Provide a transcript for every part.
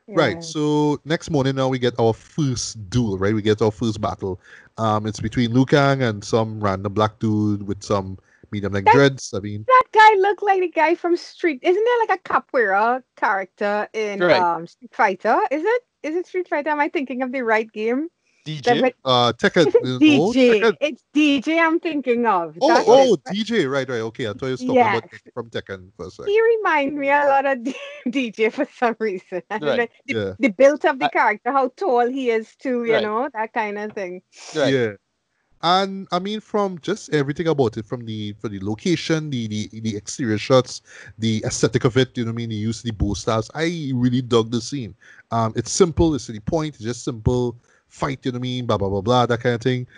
Right. Yeah. So next morning now we get our first duel, right? We get our first battle. It's between Liu Kang and some random black dude with some medium like That dreads. I mean, that guy looked like the guy from Street. Isn't there like a capoeira character in Right. Street Fighter? Is it Street Fighter? Am I thinking of the right game? That DJ. with Tekken, is it no, DJ? Tekken. It's DJ I'm thinking of. Oh, That's Oh, it. oh, DJ. Right, right. Okay, I thought you was talking about Yes. from Tekken for a sec. He remind me a lot of DJ for some reason. I don't right. know. The, Yeah, the build of the I, character, how tall he is too, right. that kind of thing. Right. yeah. And I mean, from just everything about it, from the location, the exterior shots, the aesthetic of it, you know what I mean, the use of the bow stars, I really dug the scene. It's simple, it's to the point, it's just simple fight, you know what I mean, blah blah blah blah, that kind of thing.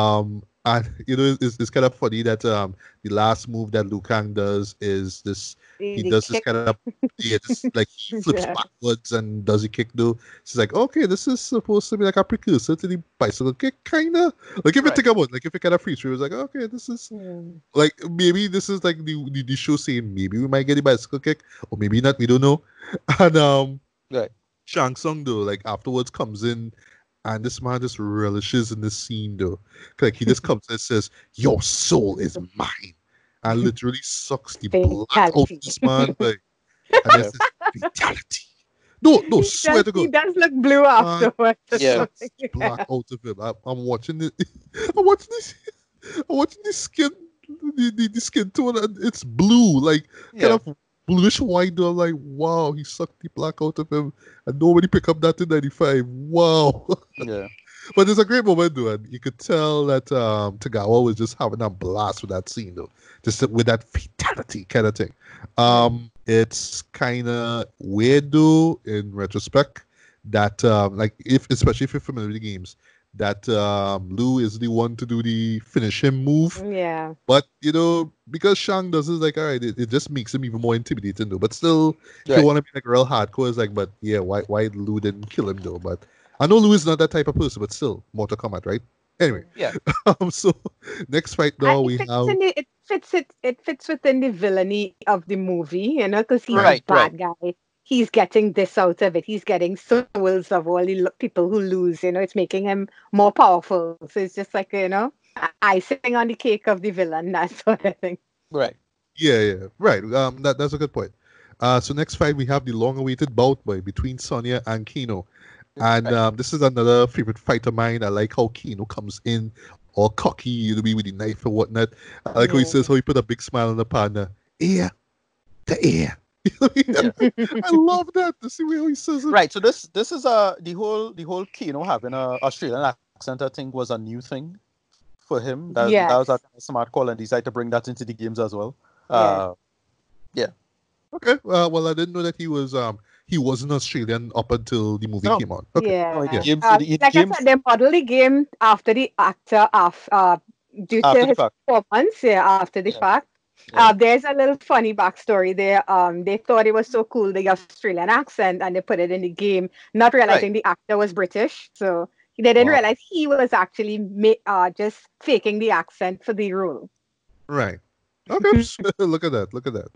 And you know, it's kind of funny that the last move that Liu Kang does is this. He The does this kick. kind of yeah, this like he flips Yeah. backwards and does a kick though. She's like, okay, this is supposed to be like a precursor to the bicycle kick, kinda. Like if you Right. think about it, like if you kind of free through, it was like, okay, this is Mm. like maybe this is like the show saying maybe we might get the bicycle kick or maybe not, we don't know. And Right. Shang Tsung though, like afterwards comes in and this man just relishes in this scene though. Like he just comes and says, your soul is mine. And literally sucks the blood out of Fatality. this man, like, and then Yeah. says fatality. No, swear to He God. does look blue Man, afterwards. or Yeah. something. black out of him. I'm watching it. I'm watching this. I'm watching the skin, the skin tone, and it's blue, like kind Yeah. of bluish white. Though, I'm like, wow, he sucked the black out of him, and nobody picked up that in '95. Wow. Yeah. But it's a great moment, though, and you could tell that Tagawa was just having a blast with that scene, though, just with that fatality kind of thing. It's kind of weird, though, in retrospect, that like especially if you're familiar with the games, that Lou is the one to do the finish him move. Yeah. But you know, because Shang does it, like, all right, it just makes him even more intimidating, though. But still, if you Right. want to be like real hardcore, it's like, but yeah, why Lou didn't kill him though? But I know Lou is not that type of person, but still, Mortal Kombat, right? Anyway, Yeah. so next fight now we have It fits within the villainy of the movie, because he's a Right. Right. bad guy. He's getting this out of it. He's getting souls of all the people who lose. It's making him more powerful. So it's just like icing on the cake of the villain, that sort of thing. Right. yeah, right. That's a good point. So next fight we have the long-awaited bout between Sonya and Kino. And Right. this is another favorite fight of mine. I like how Kino comes in all cocky, you know, with the knife and whatnot. I like how he says how he put a big smile on the partner. Ear, the ear. Yeah. I love that. To see how he says it. Right. So this is the whole Kino having a Australian accent, I think, was a new thing for him. That was a Yes. smart call, and decided to bring that into the games as well. Yeah. Yeah. Okay. Well, I didn't know that he wasn't Australian up until the movie No. came out. Okay. Yeah. No, in the Yeah. games, Like I games said, they model the game after the actor due to after the his fact. performance, after the Yeah. fact. Yeah. There's a little funny backstory there. They thought it was so cool, the Australian accent, and they put it in the game, not realizing the actor was British. So they didn't Wow. realize he was actually just faking the accent for the role. Right. Okay. Look at that. Look at that.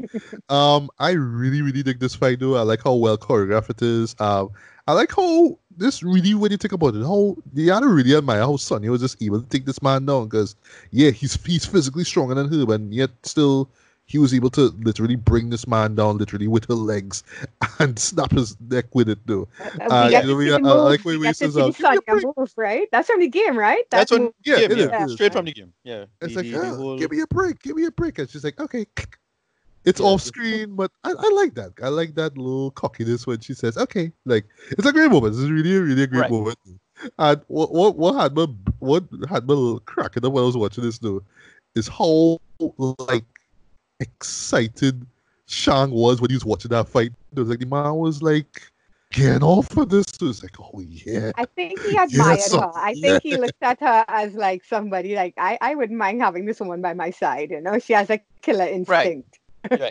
I really, really dig this fight though. I like how well choreographed it is. I like how this really, when you think about it, how the other really admire how Sonya was just able to take this man down because yeah, he's physically stronger than her, and yet still he was able to literally bring this man down literally with her legs and snap his neck with it though. We get You know, to see the I like move. when We he get to says, see the "Give me a Sonya break." move, right? That's from the game, right? That's That on move. the Yeah, game. it Yeah. is. Straight from the game. Yeah. It's The, like, the whole. give me a break, give me a break. And she's like, okay. It's Yeah. off screen, but I like that. I like that little cockiness when she says, okay. Like, it's a great moment. It's really, really a great Right. moment. And what had me cracking up when I was watching this though is how like excited Shang was when he was watching that fight. It was like the man was like getting off for this. So it's like, oh yeah. I think he admired Yes, her. I think he looked at her as like somebody like I wouldn't mind having this woman by my side. She has a killer instinct. Right.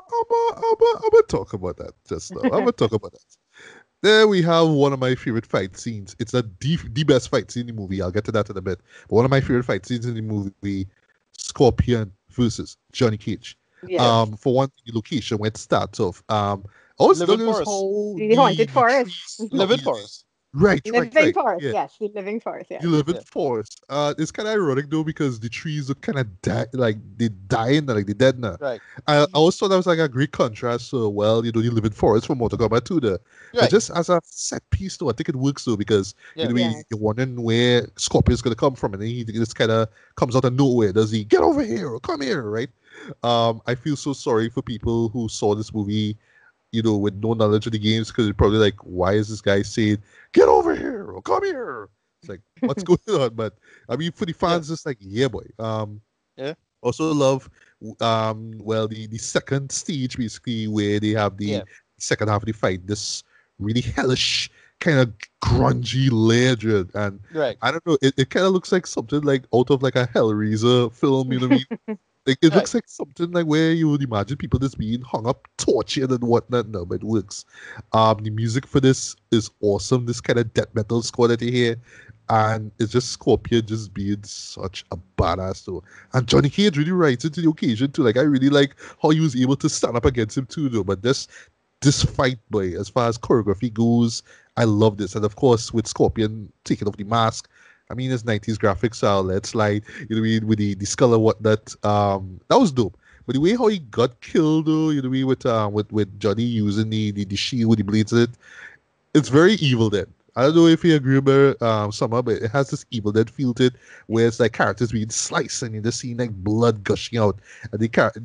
I'm gonna talk about that just now. I'm gonna talk about that. There we have one of my favorite fight scenes. It's the best fight scene in the movie. I'll get to that in a bit. But one of my favorite fight scenes in the movie, Scorpion versus Johnny Cage. Yeah. For one thing, the location where it starts off. Oh, it's Living done is Forest. how The haunted the forest. trees. No, Living Forest. right, Living forest, yeah. yes. The living forest, yes. You live in Yeah. forest. It's kind of ironic though because the trees are kind of like they dying, like they dead now. Right. I always thought that was like a great contrast. So well, you live in forest from Mortal Kombat 2 there, but Right. just as a set piece though, I think it works though because Yeah. Yes. you're wondering where Scorpion's gonna come from, and then he just kind of comes out of nowhere. Does he get over here or come here? Right. I feel so sorry for people who saw this movie with no knowledge of the games because they're probably like, why is this guy saying, get over here or come here? It's like, what's going on? But I mean, for the fans, it's like, yeah, boy. Yeah. Also love, well, the second stage basically where they have the Yeah. second half of the fight, this really hellish kind of grungy legend, and Right. I don't know, it kind of looks like something like out of like a Hellraiser film, you know what I mean? Like it looks like something like where you would imagine people just being hung up, tortured and whatnot. No, but it works. The music for this is awesome. This kind of death metal score that you hear, and it's just Scorpion just being such a badass though. And Johnny Cage really rises to the occasion too. Like I really like how he was able to stand up against him too though. But this fight, boy, as far as choreography goes, I love this. And of course, with Scorpion taking off the mask, I mean, it's 90s graphics style. Let's like, you know what I mean, with the skull and whatnot. That was dope. But the way how he got killed, though, you know what I mean, with Johnny using the shield with the blades in it, it's very Evil Dead. I don't know if you agree with Summer, but it has this Evil Dead feel to it, where it's like characters being sliced and you just see like blood gushing out, and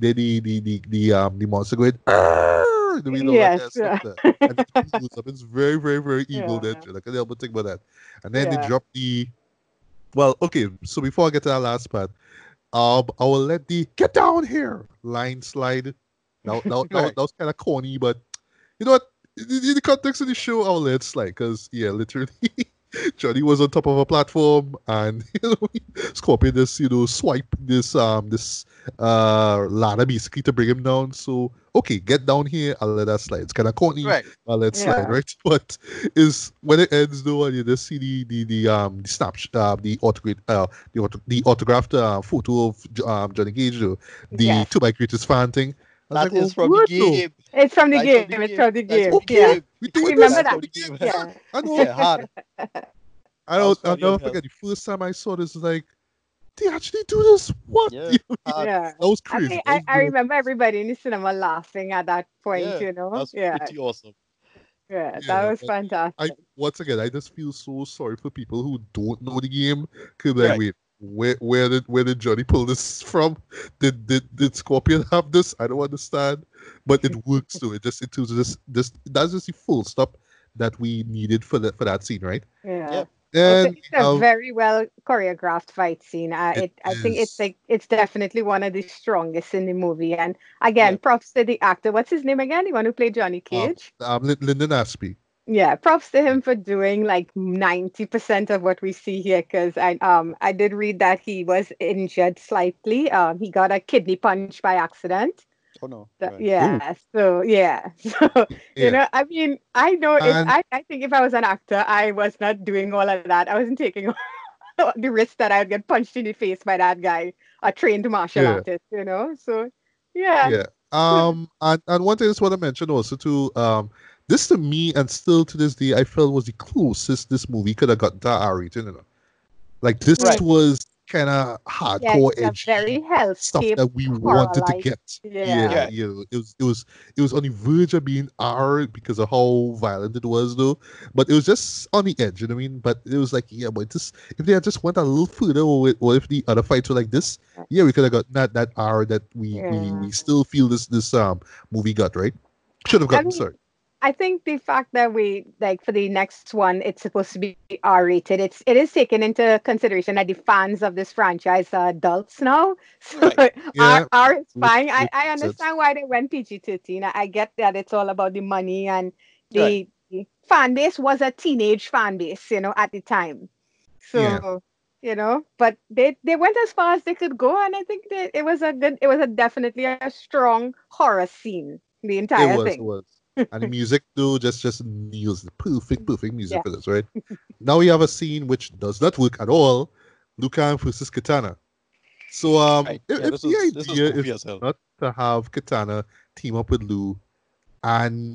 the monster going, "Arr!" You know, all that kind Yes. of stuff there. And it blows up. It's very, very, very Evil Dead. Yeah. I can't help but think about that. And then they Yeah. drop the well, okay, so before I get to that last part, I will let the get down here line slide. That was kind of corny, but you know what? In the context of the show, I'll let it slide because, yeah, literally, Johnny was on top of a platform and, Scorpion just, swipe this ladder basically to bring him down. So, okay, get down here, I'll let that slide. It's kind of corny, Right. I'll let it slide, Yeah. right? But is when it ends though, and you just see the snapshot, the autographed photo of Johnny Cage, though, the Yes. To My Greatest Fan thing. I was That like, well, is from the what though? game. It's from the That's game. from the It's game. from the That's game. from the Yeah. Okay, we game. doing Remember this That's from from that. the the game. game. Yeah. I know. Yeah, hard. That was I'll funny as never hell. forget the first time I saw this. Like, they actually do this? What? Yeah, hard. Yeah. That was I crazy. think That was I very remember everybody in the cinema laughing at that point, Yeah, that's Yeah. pretty awesome. Yeah. That yeah. was But I fantastic. once again, I just feel so sorry for people who don't know the game. Cause like, Right. wait, where did Johnny pull this from? Did Scorpion have this? I don't understand. But it works though. It was this that's just the full stop that we needed for that scene, right? Yeah. Yep. It's And it's a very well choreographed fight scene. it I think it's is like it's definitely one of the strongest in the movie. And again, Yeah. props to the actor. What's his name again? The one who played Johnny Cage. Lyndon Aspie. Yeah, props to him for doing like 90% of what we see here. Because I did read that he was injured slightly. He got a kidney punch by accident. Oh no. So, Right. Oh, yeah. So yeah. So yeah. I mean, I know if And I think if I was an actor, I was not doing all of that. I wasn't taking the risk that I'd get punched in the face by that guy, a trained martial yeah. artist. So yeah. Yeah. And one thing I just want to mention also too, this to me and still to this day I felt was the closest this movie could have got to R rating, Like this Mm. Right. was kind of Yeah, hardcore, it's a edgy very stuff hellscape that we horror wanted to like. get. Yeah. Yeah. It was on the verge of being R because of how violent it was though. But it was just on the edge, you know what I mean? But it was like, yeah, but this if they had just went a little further or if the other fights were like this, yeah, we could have got that R that Yeah. we still feel this movie got, right? Should have I gotten, mean, sorry. I think the fact that we like for the next one, it's supposed to be R-rated. It is taken into consideration that the fans of this franchise are adults now, so Right. Yeah, R is fine. which I makes sense. understand why they went PG-13. I get that it's all about the money and Right. the fan base was a teenage fan base, at the time. Yeah. So but they went as far as they could go, and I think that it was a definitely a strong horror scene. The It entire was, it thing. was. And the music though just nails the perfect music Yeah. for this, right? Now we have a scene which does not work at all. Liu Kang versus Katana. So Right. if Yeah, this the is idea goofy is as hell. not to have Katana team up with Liu and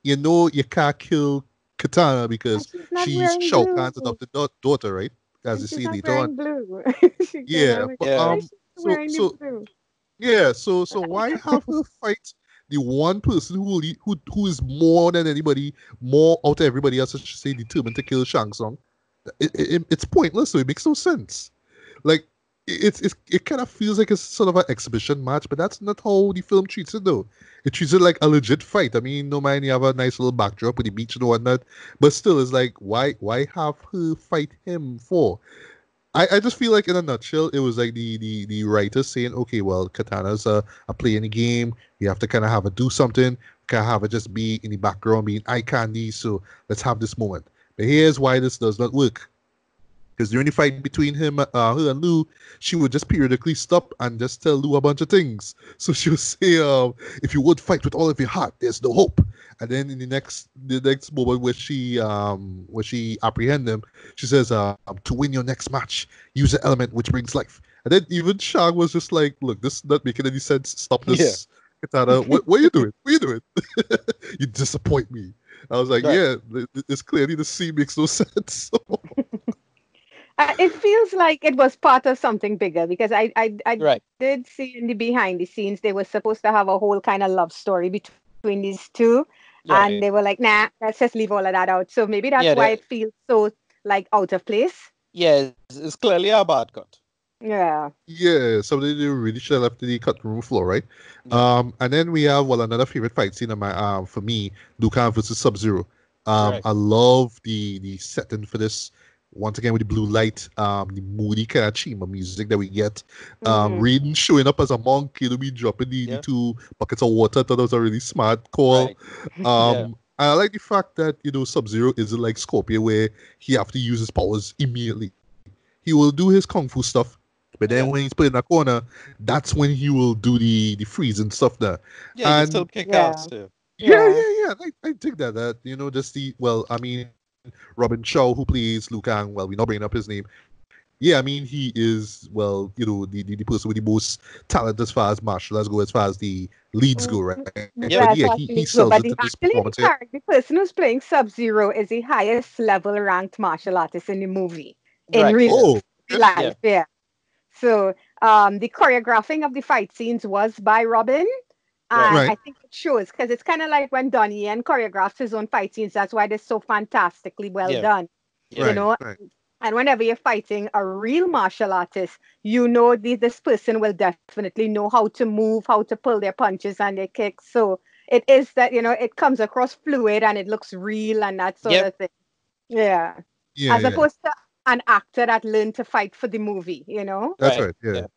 you know you can't kill Katana because she's not she's wearing Shao blue. Kahn's adopted daughter, right? As And you she's see not later on. wearing blue. Yeah, but Yeah. Why is she so wearing the so blue? yeah, so why have her fight the one person who is more than anybody, more out of everybody else, I should say, determined to kill Shang Tsung? It's pointless. So it makes no sense. Like it kind of feels like it's sort of an exhibition match, but that's not how the film treats it though. It treats it like a legit fight. I mean, no mind you have a nice little backdrop with the beach and whatnot, but still, it's like why have her fight him for? I just feel like in a nutshell, it was like the writer saying, okay, well, Katana's a play in the game. We have to kind of have it do something. Can't have it just be in the background being eye candy. So let's have this moment. But here's why this does not work. Because during the fight between her and Lou, she would just periodically stop and just tell Lou a bunch of things. So she would say, "If you would fight with all of your heart, there's no hope." And then in the next moment where she apprehend them, she says, "To win your next match, use an element which brings life." And then even Shang was just like, "Look, this is not making any sense. Stop Yeah. this, Katana. What are you doing? What are you doing? You disappoint me." I was like, Right. "Yeah, it's clearly the scene makes no sense." It feels like it was part of something bigger because I Right. did see in the behind the scenes they were supposed to have a whole kind of love story between these two, Right. and they were like, nah, let's just leave all of that out. So maybe that's Yeah. why it feels so like out of place. Yeah. It's clearly a bad cut. Yeah. Yeah, something they really should have left the cut room floor, right? Yeah. And then we have another favorite fight scene of my for me, Liu Kang versus Sub Zero. Right. I love the setting for this. Once again with the blue light, the moody kind of chima music that we get. Hmm. Raiden showing up as a monk, me dropping the Yeah. two buckets of water. I thought that was a really smart call. Right. Yeah. I like the fact that Sub Zero isn't like Scorpio where he have to use his powers immediately. He will do his kung fu stuff, but then Yeah. when he's put in a corner, that's when he will do the freezing stuff there. Yeah. You can still And kick Yeah. ass too. yeah, Yeah. yeah, yeah. I dig that. Just I mean, Robin Shaw, who plays Liu Kang, well, we're not bringing up his name. Yeah, I mean, he is, well, the person with the most talent as far as martial arts go, as far as the leads go, right? But yeah, Right, he actually, sells no, it in but this actually, performance the here. character, the person who's playing Sub Zero is the highest level ranked martial artist in the movie in Right. real Yeah. Oh, okay. Yeah. life. Yeah. So, the choreographing of the fight scenes was by Robin, Right. and Right. I think it shows because it's kind of like when Donnie Yen choreographs his own fight scenes. That's why they're so fantastically well Yeah. done. Yeah. You Right. know, Right. and whenever you're fighting a real martial artist, you know this person will definitely know how to move, how to pull their punches and their kicks. So it is that, it comes across fluid and it looks real and that sort Yep. of thing. Yeah. Yeah, As yeah. opposed to an actor that learned to fight for the movie. That's Right. right. Yeah. Yeah.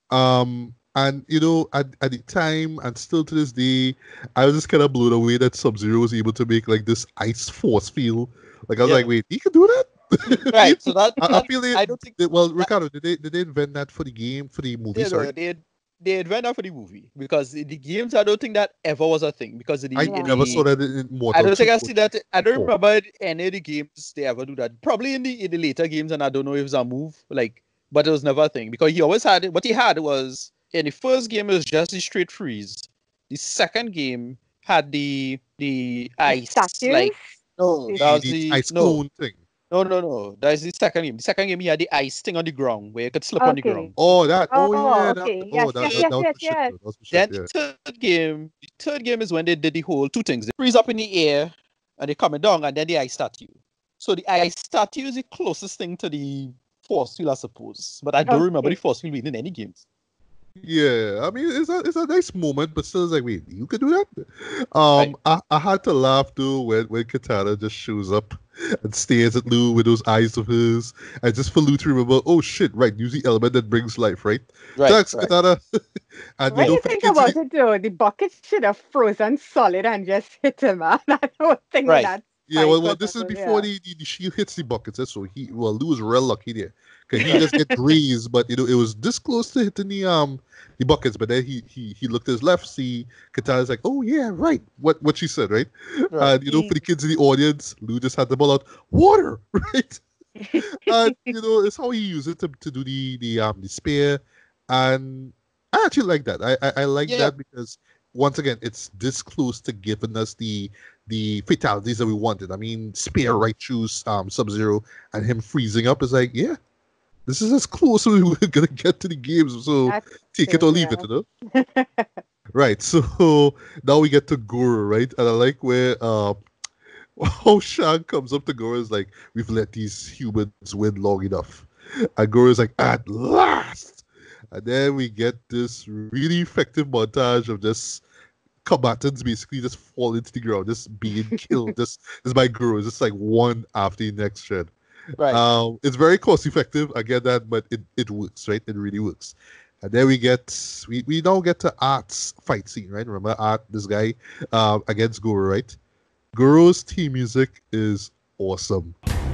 And at the time and still to this day, I was just kind of blown away that Sub Zero was able to make like this ice force field. Like I was Yeah. like, wait, he can do that? Right. So that I that feel I don't think well, that Ricardo, did they invent that for the game, for the movie? they Sorry, know they invent that for the movie because in the games I don't think that ever was a thing because I in Yeah. never saw the that in I Mortal don't think 2 I or see that. I don't 4. remember any of the games they ever do that. Probably in the later games, and I don't know if it's a move. But it was never a thing because he always had it. What he had was in the first game it was just the straight freeze. The second game had the The ice. statues. No, This, that was The the ice no cone thing. no. That's the second game. The second game he had the ice thing on the ground where you could slip on the okay. ground. Oh, that. Oh, Oh, yeah. okay. Yes, yes, Third, yes, That was yes, the shit. yes. Though. That was the shit. then Yeah. the third game is when they did the whole two things. They freeze up in the air and they coming down, and then the ice statue. So the ice statue is the closest thing to the force field, I suppose. But I don't remember the Okay. force field being in any games. Yeah, I mean it's a nice moment, but still it's like, wait, you could do that? Right. I had to laugh though when Katana just shows up and stares at Lou with those eyes of his, and just for Lou to remember, oh shit, right, use the element that brings life, right? Right. Thanks, Katana. And When you for the think kids, about it, though, the bucket should have frozen solid and just hit him. I don't think Right. that yeah, fight well, was this is ever, before yeah. the shield hits the buckets. So Lou was real lucky there, cause he Right. just get grazed, but it was this close to hitting the buckets, but then he looked to his left, see Katana's like, oh yeah, right, what she said, right? Right. And for the kids in the audience, Lou just had the ball out, water, right? And it's how he used it to do the spear, and I actually like that. I like Yeah. that because once again, it's this close to giving us the the fatalities that we wanted. I mean, spear right through Sub-Zero and him freezing up is like, yeah, this is as close as we're gonna get to the games. So That's take it true, or leave it, you know. Right. So now we get to Goro, right? And I like where how Shang comes up to Goro is like, we've let these humans win long enough. And Goro is like, at last. And then we get this really effective montage of just combatants basically just falling to the ground, just being killed. This by Guru. It's just like one after the next shred. Right. It's very cost effective. I get that, but it works, right? It really works. And then we now get to Art's fight scene, right? Remember Art, this guy, against Guru, right? Guru's theme music is awesome.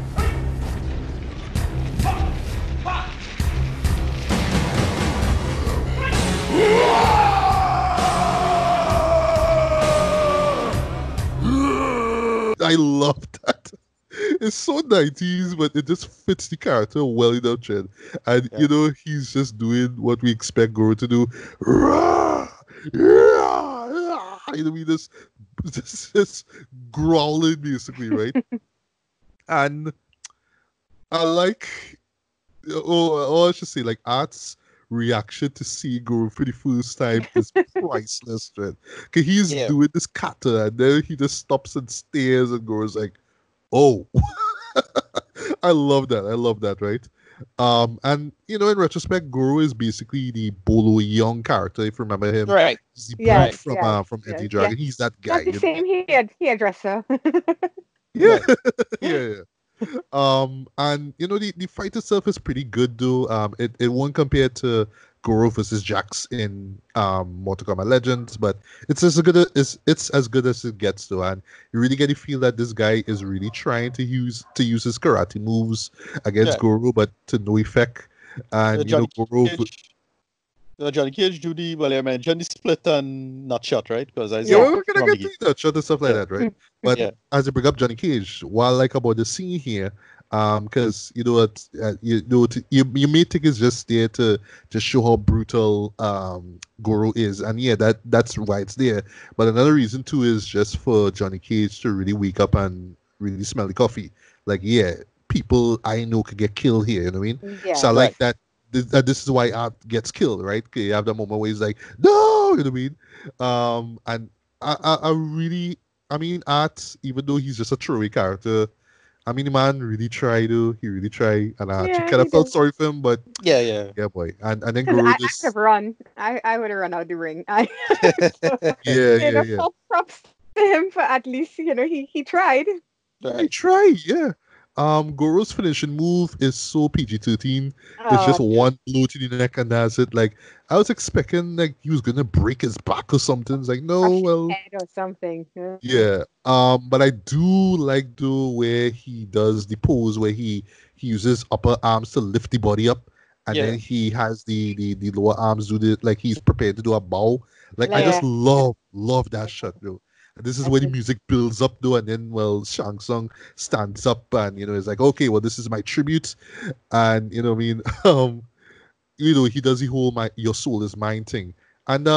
I love that. It's so 90s, but it just fits the character well enough, Chen. And, you know, he's just doing what we expect Goro to do. Rah! Yeah! Yeah! You know, he just growling, basically, right? And I like, I should say, like, Art's reaction to seeing Goro for the first time is priceless, man. Because he's doing this kata, and then he just stops and stares, and Goro's like, oh. I love that, right? And you know, in retrospect, Goro is basically the Bolo Young character, if you remember him. Right. He's the Yes, from Anti Dragon. He's that guy. Not the same hairdresser. Yeah. Yeah. And you know, the fight itself is pretty good though. It won't compare to Goro versus Jax in Mortal Kombat Legends, but it's as good as it gets though, and you really get the feel that this guy is really trying to use his karate moves against Goro, but to no effect. And you know, Goro. Johnny Cage, Judy, well, I mentioned the split and not shot, right? Because we're gonna get to that shot and stuff like that, right? But as you bring up Johnny Cage, what I like about the scene here, because you know what, you may think it's just there to show how brutal Goro is, and that's why it's there. But another reason too is just for Johnny Cage to really wake up and really smell the coffee. Like, people I know could get killed here. You know what I mean? Yeah. So I like that. This is why Art gets killed, right? You have that moment where he's like, no, you know what I mean? And I mean, Art, even though he's just a throwaway character, I mean, the man really tried to. He really tried, and I actually kind of felt sorry for him, but yeah, boy. And then Goro just I have run. I would have run out the ring. Yeah. Props to him for at least he tried. He tried, yeah. Goro's finishing move is so PG-13. It's just one blow to the neck and that's it. Like, I was expecting like he was gonna break his back or something. It's like, no, well, head or something. Yeah. But I do like the way he does the pose where he uses upper arms to lift the body up, and then he has the lower arms do the, like he's prepared to do a bow. Like, I just love that shot, though. This is where the music builds up though, and then Shang Tsung stands up and it's like, okay, well, this is my tribute, and you know what I mean. He does the whole your soul is mine thing, and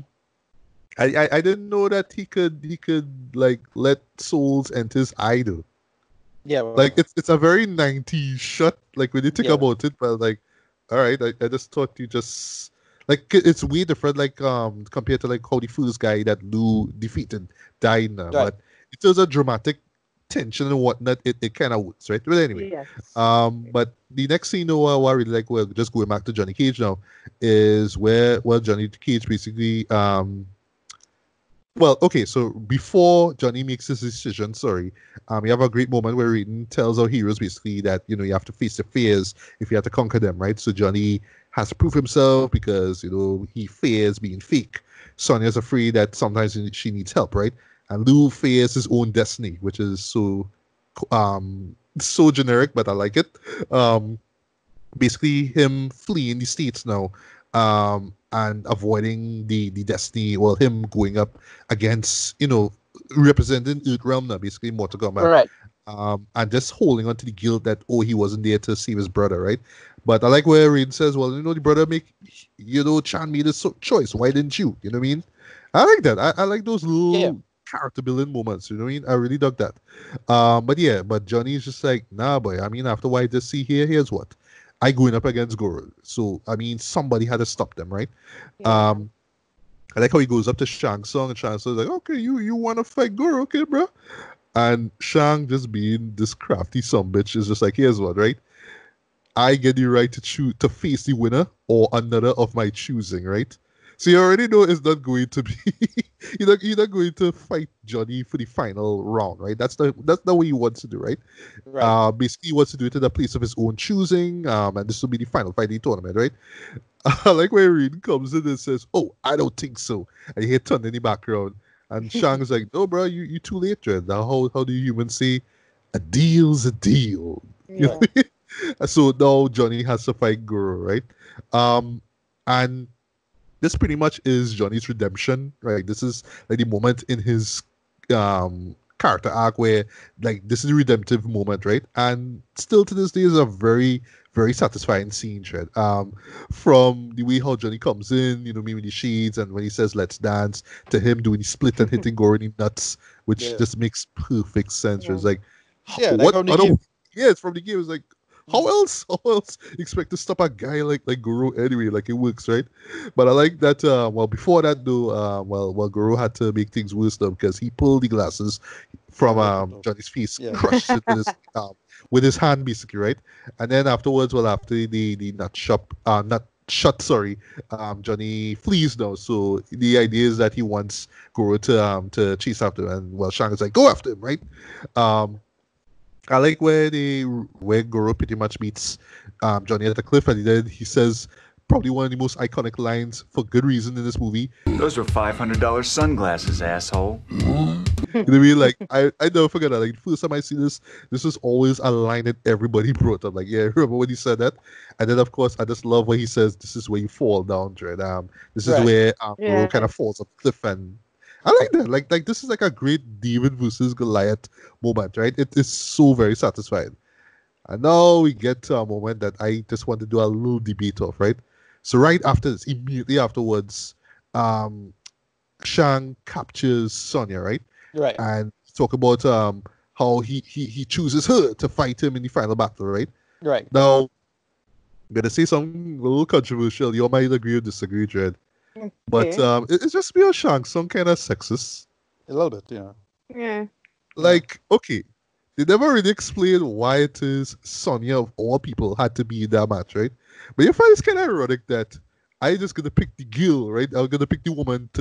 I didn't know that he could like let souls enter his idol. Yeah, like it's a very 90s shot. Like when you think about it, but like, all right, I just thought you just. Like, it's way different, like, compared to, like, how the first guy that Liu defeated died now. Right. But it was a dramatic tension and whatnot. It kind of works, right? But anyway. Yes. But the next scene, what I really like, we're just going back to Johnny Cage now, is where, Johnny Cage basically, so before Johnny makes his decision, you have a great moment where Raiden tells our heroes basically that, you have to face the fears if you have to conquer them, right? So Johnny has to prove himself because, he fears being fake. Sonya's afraid that sometimes she needs help, right? And Liu fears his own destiny, which is so generic, but I like it. Basically, him fleeing the States now, and avoiding the destiny, him going up against, representing Earthrealm now, basically Mortal Kombat. Right. And just holding on to the guilt that, he wasn't there to save his brother, right? But I like where Raiden says, the brother Chan made a choice. Why didn't you? You know what I mean? I like that. I like those little character building moments. You know what I mean? I really dug that. But Johnny's just like, nah, boy. I mean, after what I just see here, here's what. I going up against Goro. So I mean, somebody had to stop them, right? Yeah. I like how he goes up to Shang Tsung and Shang Tsung's like, okay, you wanna fight Goro, okay, bro? And Shang, just being this crafty some bitch, is just like, here's what, right? I get the right to choose to face the winner or another of my choosing, right? So you already know it's not going to be you're not going to fight Johnny for the final round, right? That's not what he wants to do, right? Right. Basically he wants to do it in a place of his own choosing, and this will be the final fight of the tournament, right? I like when Reed comes in and says, "Oh, I don't think so," and you hear Ton in the background, and Shang's like, "No, bro, you too late, Dread. Now how do humans say a deal's a deal?" You know? Yeah. So now Johnny has to fight Guru, right? And this pretty much is Johnny's redemption, right? This is like the moment in his character arc where like this is a redemptive moment, right? And still to this day is a very, very satisfying scene, right? From the way how Johnny comes in, you know, me with the shades and when he says let's dance, to him doing the split and hitting Goro in the nuts, which Yeah. just makes perfect sense. Yeah. It's like Yeah, like what from the other game. yeah, it's from the game. It's like how else? How else expect to stop a guy like Guru anyway? Like it works, right? But I like that. Well, before that though, well, Guru had to make things worse though because he pulled the glasses from Johnny's face, Yeah. crushed it with his hand basically, right? And then afterwards, well, after the nut shut, sorry, Johnny flees now. So the idea is that he wants Guru to chase after him, and well, Shang is like, go after him, right? Um, I like where Goro pretty much meets Johnny at the cliff, and then he says probably one of the most iconic lines for good reason in this movie. Those were $500 sunglasses, asshole. You know what I mean? Like I never forget that. Like the first time I see this was always a line that everybody brought up. Like, yeah, remember when he said that? And then of course I just love when he says this is where you fall down, Dread. This is Right. where Goro Yeah. kind of falls off the cliff, and I like that. Like this is like a great David versus Goliath moment, right? It is so very satisfying. And now we get to a moment that I just want to do a little debate of, right? So right after this, immediately afterwards, Shang captures Sonya, right? Right. And talk about how he chooses her to fight him in the final battle, right? Right. Now, I'm gonna say something a little controversial. You might agree or disagree, Dread. But Okay. it's just me or Shang, some kind of sexist. A little bit, yeah. Yeah. Like, okay, they never really explain why it is Sonya of all people had to be in that match, right? But you find it's kind of ironic that I just gonna pick the girl, right? I'm gonna pick the woman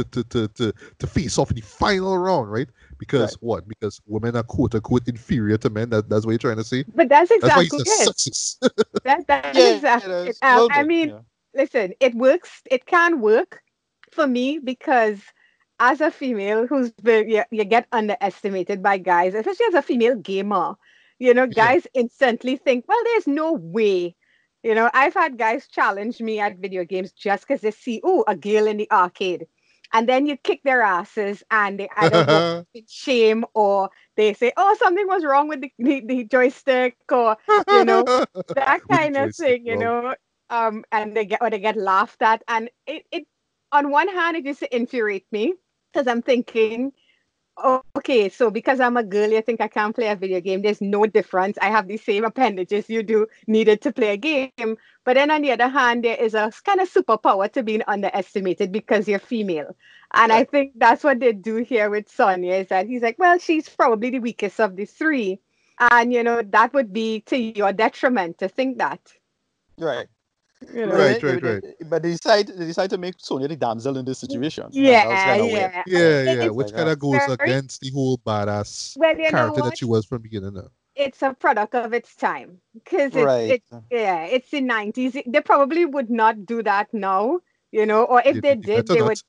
to face off in the final round, right? Because Right. what? Because women are quote unquote inferior to men. That's what you're trying to say. But that's That's why exactly he's a it. sexist. That's Yeah, exactly it it. is. A little I bit, mean, yeah. listen, it works. It can work for me because as a female who's been, you get underestimated by guys, especially as a female gamer. You know, Yeah. guys instantly think, well, there's no way. You know, I've had guys challenge me at video games just because they see, oh, a girl in the arcade. And then you kick their asses and they either walk in shame or they say, oh, something was wrong with the joystick or, you know, that With the kind of joystick, thing, you wow. know, and they get laughed at, and it on one hand it used to infuriate me because I'm thinking, oh, okay, so because I'm a girl, you think I can't play a video game? There's no difference. I have the same appendages you do needed to play a game. But then on the other hand, there is a kind of superpower to being underestimated because you're female. And I Right. think that's what they do here with Sonya is that he's like, well, she's probably the weakest of the three. And, you know, that would be to your detriment to think that, Right. you But know. Right, right, right. they decide to make Sonya the damsel in this situation. And that was Yeah, kind of weird. yeah. Yeah, It, yeah. it's Which Like, kind of goes very, against the whole badass well, you know character that what? she was from the beginning. Now. It's a product of its time because right. it's the 90s. They probably would not do that now, you know, or if they They did, better not.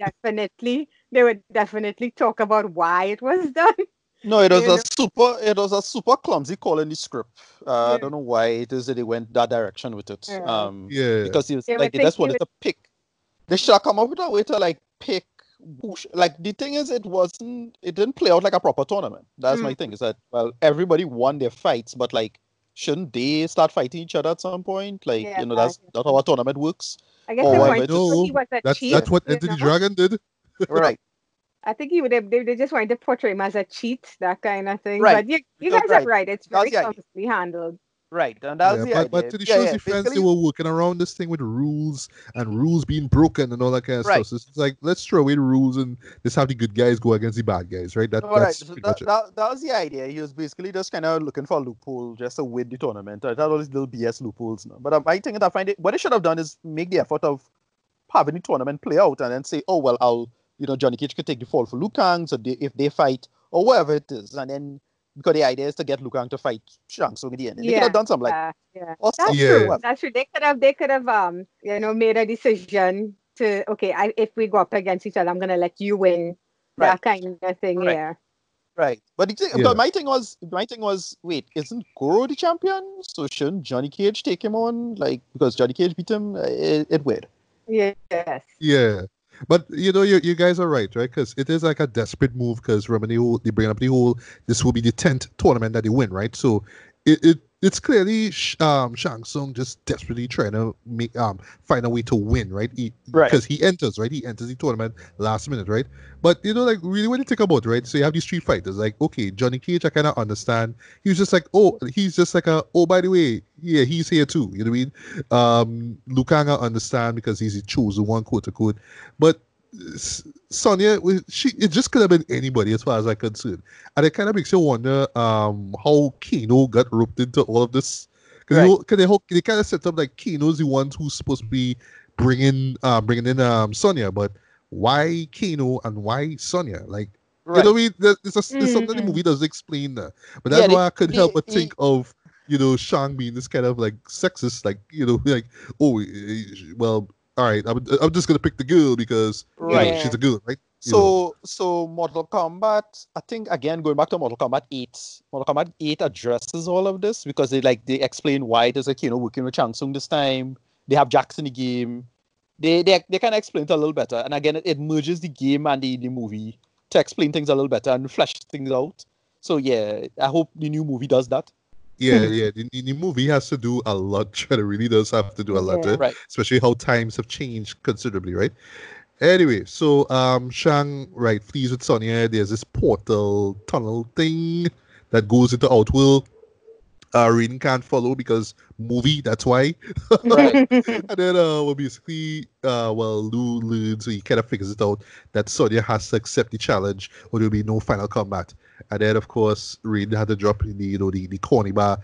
they would definitely talk about why it was done, No, you know. it was a super clumsy call in the script. I Yeah, don't know why it is that they went that direction with it. yeah. Yeah. Because it was They like would they think just they wanted would, to pick. They should have come up with a way to like pick like the thing is it didn't play out like a proper tournament. That's my mm, thing. Is that well everybody won their fights, but like shouldn't they start fighting each other at some point? Like, yeah, that's how a tournament works. I guess Or they Oh, I whatever wanted it to show is. he know. was a That's cheat, Yeah. what you Enter the know. Dragon did. Right. I think they just wanted to portray him as a cheat, that kind of thing. Right. But you Because guys are right. right. It's That's very the idea. clumsily handled. Right. And that was Yeah, the but idea. to the Yeah, show's yeah. defense, they Basically, were working around this thing with rules and rules being broken and all that kind of right. stuff. So it's like let's throw away the rules and let's have the good guys go against the bad guys, right? All right. That's So pretty much it. that was the idea. He was basically just kind of looking for a loophole just to win the tournament. I thought all these little BS loopholes. No? But I think that I find it, what they should have done is make the effort of having the tournament play out and then say, oh, well, Johnny Cage could take the fall for Liu Kang. So if they fight or whatever it is. And then, because the idea is to get Liu Kang to fight Shang Tsung in the end. And they could have done something like, yeah. or That's something. true. Yeah. That's true. They could have made a decision to okay, if we go up against each other, I'm gonna let you win. Right. That kind of thing. Right. Yeah. Right. But the thing, Yeah. because my thing was, wait, isn't Goro the champion? So shouldn't Johnny Cage take him on? Like, because Johnny Cage beat him, it would. Yes. Yeah. But you guys are right, right? Because it is like a desperate move. Because remember, they bring up the whole. This will be the 10th tournament that they win, right? So it's clearly Shang Tsung just desperately trying to make find a way to win, right? Right. Because he enters the tournament last minute, right? But like really when you think about it, right? So you have these street fighters, like okay, Johnny Cage, I kind of understand. He was just like, he's just like by the way, yeah, he's here too. You know what I mean? Liu Kang, I understand because he's the chosen one, quote unquote. But Sonya, it just could have been anybody as far as I'm concerned, and it kind of makes you wonder how Kano got roped into all of this because they kind of set up like Kano's the one who's supposed to be bringing in Sonya, but why Kano and why Sonya? Like Right. you know what I mean? There's something the movie doesn't explain that, but that's why I couldn't help but think of Shang being this kind of like sexist, like like well. All right, I'm just gonna pick the girl because she's a girl, right? So Mortal Kombat, I think again going back to Mortal Kombat 8, Mortal Kombat 8 addresses all of this because they explain why there's a Kano working with Shang Tsung this time. They have Jax in the game. They kind of explain it a little better, and again it merges the game and the movie to explain things a little better and flesh things out. So yeah, I hope the new movie does that. Yeah. The movie has to do a lot. It really does have to do a lot, Right. Especially how times have changed considerably, right? Anyway, so Shang flees with Sonya. There's this portal tunnel thing that goes into Outworld. Raiden can't follow because movie. That's why. Right. And then basically Liu learns, so he kind of figures it out that Sonya has to accept the challenge or there'll be no final combat. And then of course Raiden had to drop in the corny bar.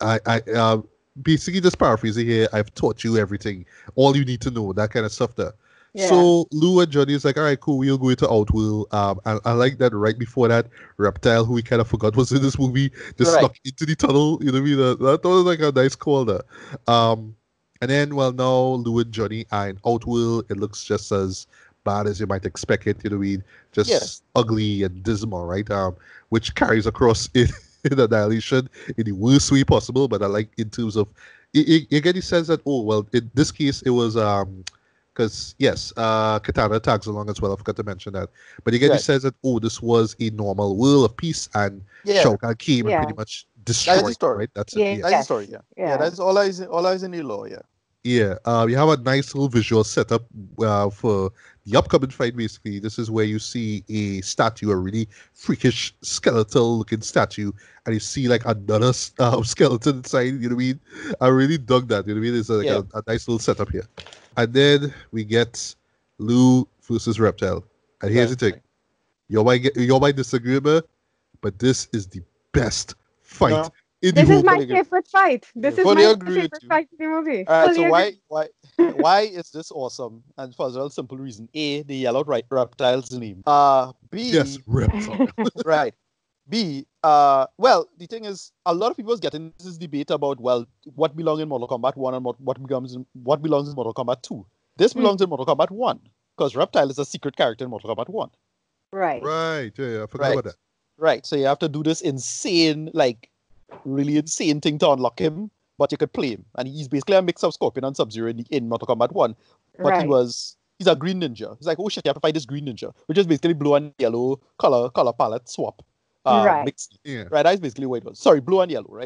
I basically just paraphrasing here. I've taught you everything, all you need to know, that kind of stuff there. Yeah. So Lou and Johnny is like, all right, cool, we'll go into Outworld. And I like that right before that, Reptile, who we kind of forgot was in this movie, just snuck into the tunnel. You know what I mean? That was like a nice call there. And then, now Lou and Johnny are in Outworld. It looks just as bad as you might expect it. You know what I mean? Just ugly and dismal, right? Which carries across in Annihilation in the worst way possible. But I like in terms of, you get the sense that, in this case, it was because yes, Katana tags along as well. I forgot to mention that. But you get the sense that this was a normal world of peace, and Shao Kahn came and pretty much destroyed. That's the story, right? That's Yeah. it. That's the story. Yeah. That's all eyes in the law. Yeah. Yeah, you have a nice little visual setup for the upcoming fight. Basically, this is where you see a statue, a really freakish skeletal-looking statue, and you see like another skeleton inside. You know what I mean? I really dug that. You know what I mean? It's like a nice little setup here. And then we get Liu versus Reptile. And here's the thing: you might disagree with me, but this is the best fight. No. This is my favorite fight. This is my favorite fight in the movie. All right, so why is this awesome? And for a very simple reason: A, the yellow reptile's name. B, yes, Reptile. Right. B, well, the thing is, a lot of people is getting this debate about what belongs in Mortal Kombat 1 and what belongs in Mortal Kombat 2. This belongs in Mortal Kombat 1 because Reptile is a secret character in Mortal Kombat 1. Right. Right. Yeah, I forgot about that. Right. So you have to do this insane, really insane thing to unlock him, but you could play him. And he's basically a mix of Scorpion and Sub-Zero in Mortal Kombat 1. But he's a green ninja. He's like, oh shit, you have to fight this green ninja, which is basically blue and yellow color palette swap. Mixed. Yeah. Right, that's basically what it was. Sorry, blue and yellow, right?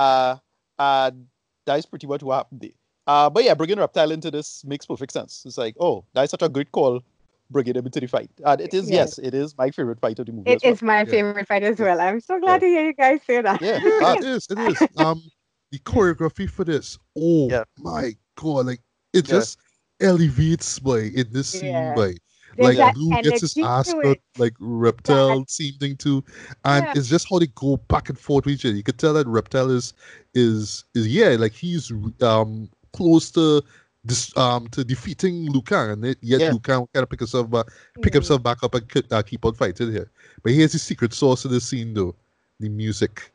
That is pretty much what happened there. But yeah, bringing Reptile into this makes perfect sense. It's like, oh, that is such a great call. bringing him into the fight. And it is, yes, it is my favorite fight of the movie. It as well. is my favorite fight as well. I'm so glad to hear you guys say that. Yeah, Yeah, it is. It is. The choreography for this, oh Yeah. my god, like it Yeah. just elevates in this scene Yeah. like There's that Lou gets his energy ass to cut, it. like Reptile same thing too, and Yeah. it's just how they go back and forth with each other. You could tell that Reptile is like he's close to this to defeating Liu Kang, and yet Liu Kang kind of pick himself back up and keep on fighting here. But here's the secret sauce of the scene though, the music.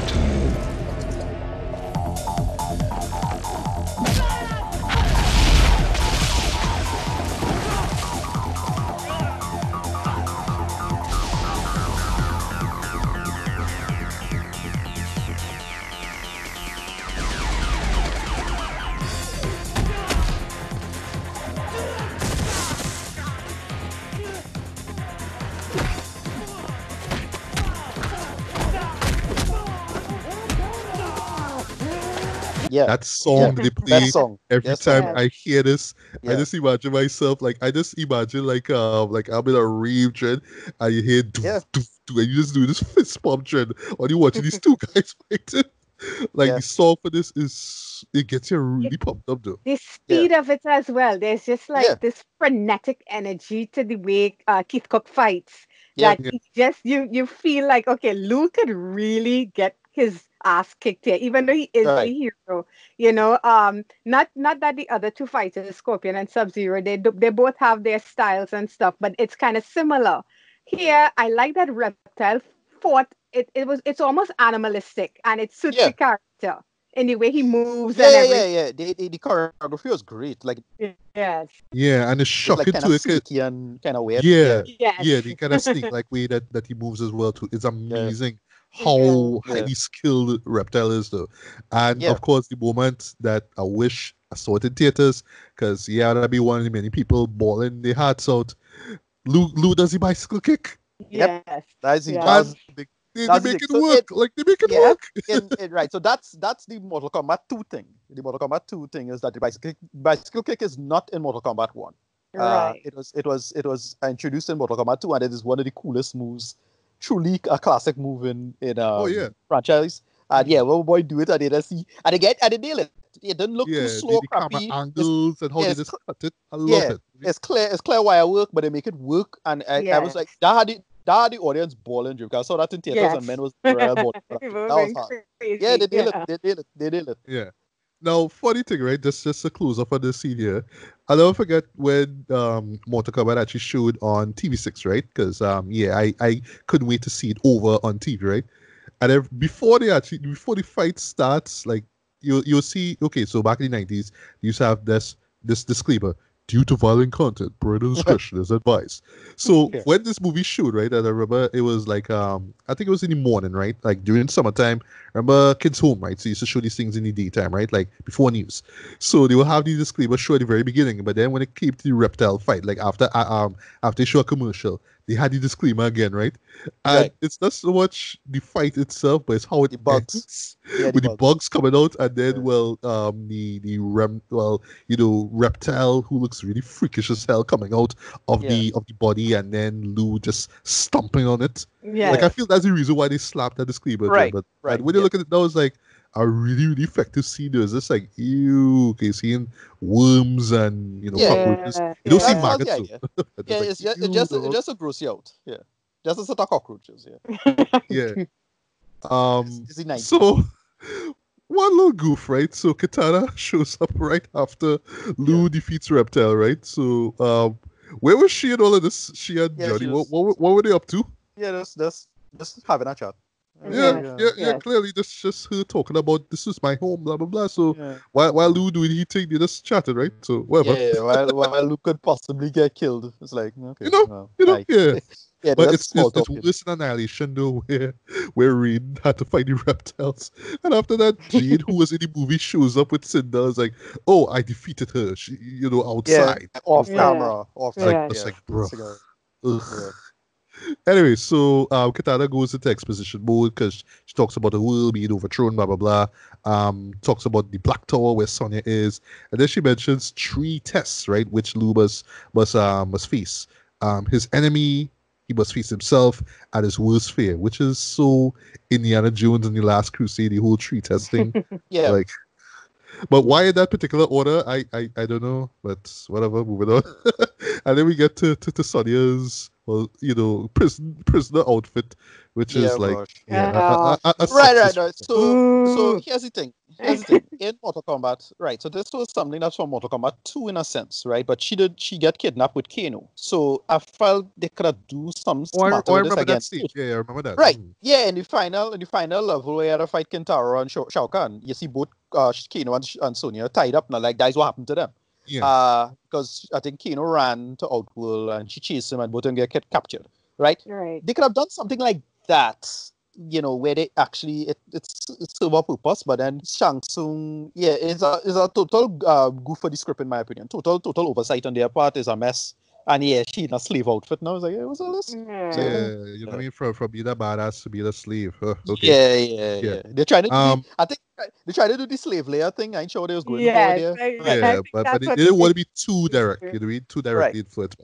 Yeah. That song they play Best song. every Yes, time sir. I hear this. I Yeah. just imagine myself like I'm in a rave trend and you hear doof, Yeah. doof, doof, and you just do this fist pump trend while you watching these two guys fighting. Like Yeah. the song for this it gets you really pumped up though. The speed of it as well. There's just like Yeah. this frenetic energy to the way Keith Cook fights. Yeah. That you feel like, okay, Lou could really get his ass kicked here, even though he is the hero. You know, not that the other two fighters, Scorpion and Sub-Zero, they both have their styles and stuff, but it's kind of similar. Here, I like that Reptile fought. It's almost animalistic, and it suits the character in the way he moves and everything. Yeah. The choreography was great. Like, Yes. Yeah, and it's it's shocking like kind to of it. sneaky and kind of weird. Yeah, Yes. yeah, the kind of snake like way that he moves as well too. It's amazing how Yeah. highly skilled Reptile is though. And Yeah. of course the moment that I wish I saw it in theaters, because that'd be one of the many people bawling their hearts out. Lou does the bicycle kick. Yep. Yes. That's Yeah. that's They That's make it. it So work. They make it yeah. work. Right. So that's the Mortal Kombat 2 thing. The Mortal Kombat 2 thing is that the bicycle kick is not in Mortal Kombat 1. Right. It was introduced in Mortal Kombat 2, and it is one of the coolest moves. Truly a classic move in franchise. And yeah, well, boy, do it, and they nail it. It didn't look too slow, the crappy. camera angles and how they just cut it. I love Yeah, it. it's clear wire work, but they make it work. And I was like, that had the audience balling, because I saw that in theaters, Yes. and men was real balling. That People was going hard. crazy. Yeah, they nail Yeah. it. They nail it. Yeah. Now, funny thing, right? Just a close up on this scene here. I'll never forget when Mortal Kombat actually showed on TV6, right? Because I couldn't wait to see it over on TV, right? And then before the fight starts, like you'll see. Okay, so back in the 90s, you used to have this disclaimer: due to violent content, parental discretion is advised. So Yeah. when this movie showed, right, and I remember it was like I think it was in the morning, right, like during summertime. Remember Kids Home, right? So you used to show these things in the daytime, right, like before news. So they will have the disclaimer show at the very beginning, but then when it came to the Reptile fight, like after they show a commercial, they had the disclaimer again, right? And Right. it's not so much the fight itself, but it's how it The bugs. ends Yeah, with the bugs coming out, and then Yeah. Reptile, who looks really freakish as hell, coming out of Yeah. the body, and then Lou just stomping on it. Yeah. Like I feel that's the reason why they slapped that disclaimer. Right, But right, when you yeah. look at it now, it's like a really, really effective scene. There's just like okay, seeing worms and cockroaches. You don't see Yeah. maggots. Yeah, though. yeah. It's Yeah, like, it's just, ew, it just, dog. it just to gross you out. Yeah, just a set of cockroaches. Yeah, Yeah. it's the 90s. So one little goof, right? So Katana shows up right after Lou defeats Reptile, right? So where was she in all of this? She and Yeah, Johnny. she What was- were they up to? Yeah, just having a chat. Yeah, Yes. clearly that's just her talking about this is my home, blah blah blah. So Yeah. while Lou doing his thing, they just chatted, right? So whatever. Yeah, while Luke could possibly get killed, it's like okay, You know, well, yeah. yeah, But that's it's small it's talking. worse than Annihilation though, where Rain had to fight the reptiles, and after that, Jade, who was in the movie, shows up with Cinder. Is like, oh, I defeated her. She, outside. Off Yeah. camera, off. It's like, Yeah. it's like, bro. Cigar. Ugh. Yeah. Anyway, so Katana goes into exposition mode because she talks about the world being overthrown, blah blah blah. Talks about the Black Tower where Sonya is, and then she mentions 3 tests, right, which Lou must face. his enemy, he must face himself at his worst fear, which is so Indiana Jones and the Last Crusade, the whole tree testing. Yeah. Like, but why in that particular order, I don't know. But whatever, moving on. And then we get to Sonia's, well, prisoner outfit, which Yeah, is like, gosh. yeah, a Right. sexist- So Ooh. here's the thing. In Mortal Kombat, right? So this was something that's from Mortal Kombat 2 in a sense, right? But she get kidnapped with Kano. So I felt they could have do some Oh, I smarter with this remember again. that scene. Yeah, I remember that. Right. Mm. Yeah, in the final level where you had to fight Kintaro and Shao Kahn, you see both Kano and Sonya tied up now, like that's what happened to them. Yeah. Because I think Kano ran to Outworld and she chased him and both of them get captured. Right? Right. They could have done something like that, where they actually it's serve a purpose, but then Shang Tsung, is a total goof for the script in my opinion. Total oversight on their part, is a mess. And she in a slave outfit now. I was like, it was all this. Yeah. So, Yeah, you know what I mean? From being a badass to being a slave. Okay. Yeah. They're trying to do Um, I think they're trying to do the slave layer thing. I ain't sure what they was going for Yes, there. I yeah, think but that's they what didn't want to they be too direct. do. You know what I mean? Too Right. directly influenced.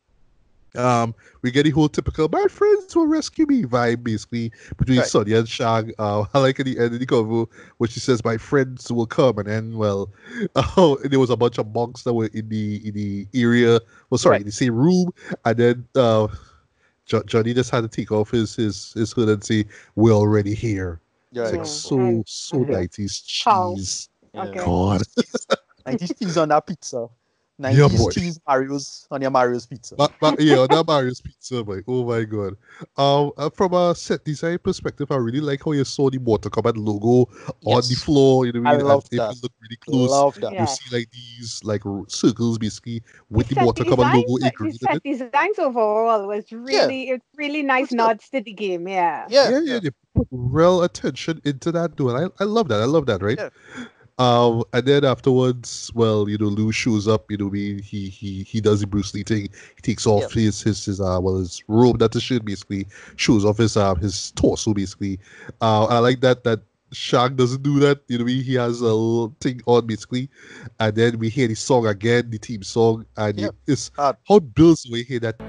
We get the whole typical "my friends will rescue me" vibe basically between Right. Sonya and Shang. I like at the end of the cover where she says "my friends will come," and then there was a bunch of monks that were in the area. Well, sorry, Right. in the same room, and then Johnny just had to take off his hood and say, "We're already here." Yeah, It's I like know. so Yeah. 90s How? cheese. Yeah. Okay. God, 90s cheese on that pizza. Yeah, 90s boy. cheese Mario's on your Mario's pizza. But yeah, that Mario's Pizza, boy. Oh my god. From a set design perspective, I really like how you saw the Mortal Kombat logo on the Yes. floor. You know what I I mean? love And if that. you look really close, Love that. you Yeah. see like these like circles basically with the set Mortal Kombat logo designs, engraved in set it. designs overall was it's really nice Good. nods to the game. Yeah. Yeah. Yeah, they put real attention into that too, and I love that. I love that, right? Yeah. And then afterwards, well, Lou shows up. He does the Bruce Lee thing. He takes off his robe, that's his shirt, basically shows off his torso, basically. I like that Shang doesn't do that. You know, he has a little thing on, basically, and then we hear the song again, the theme song, and Yep. it's Uh, how it builds when we hear that.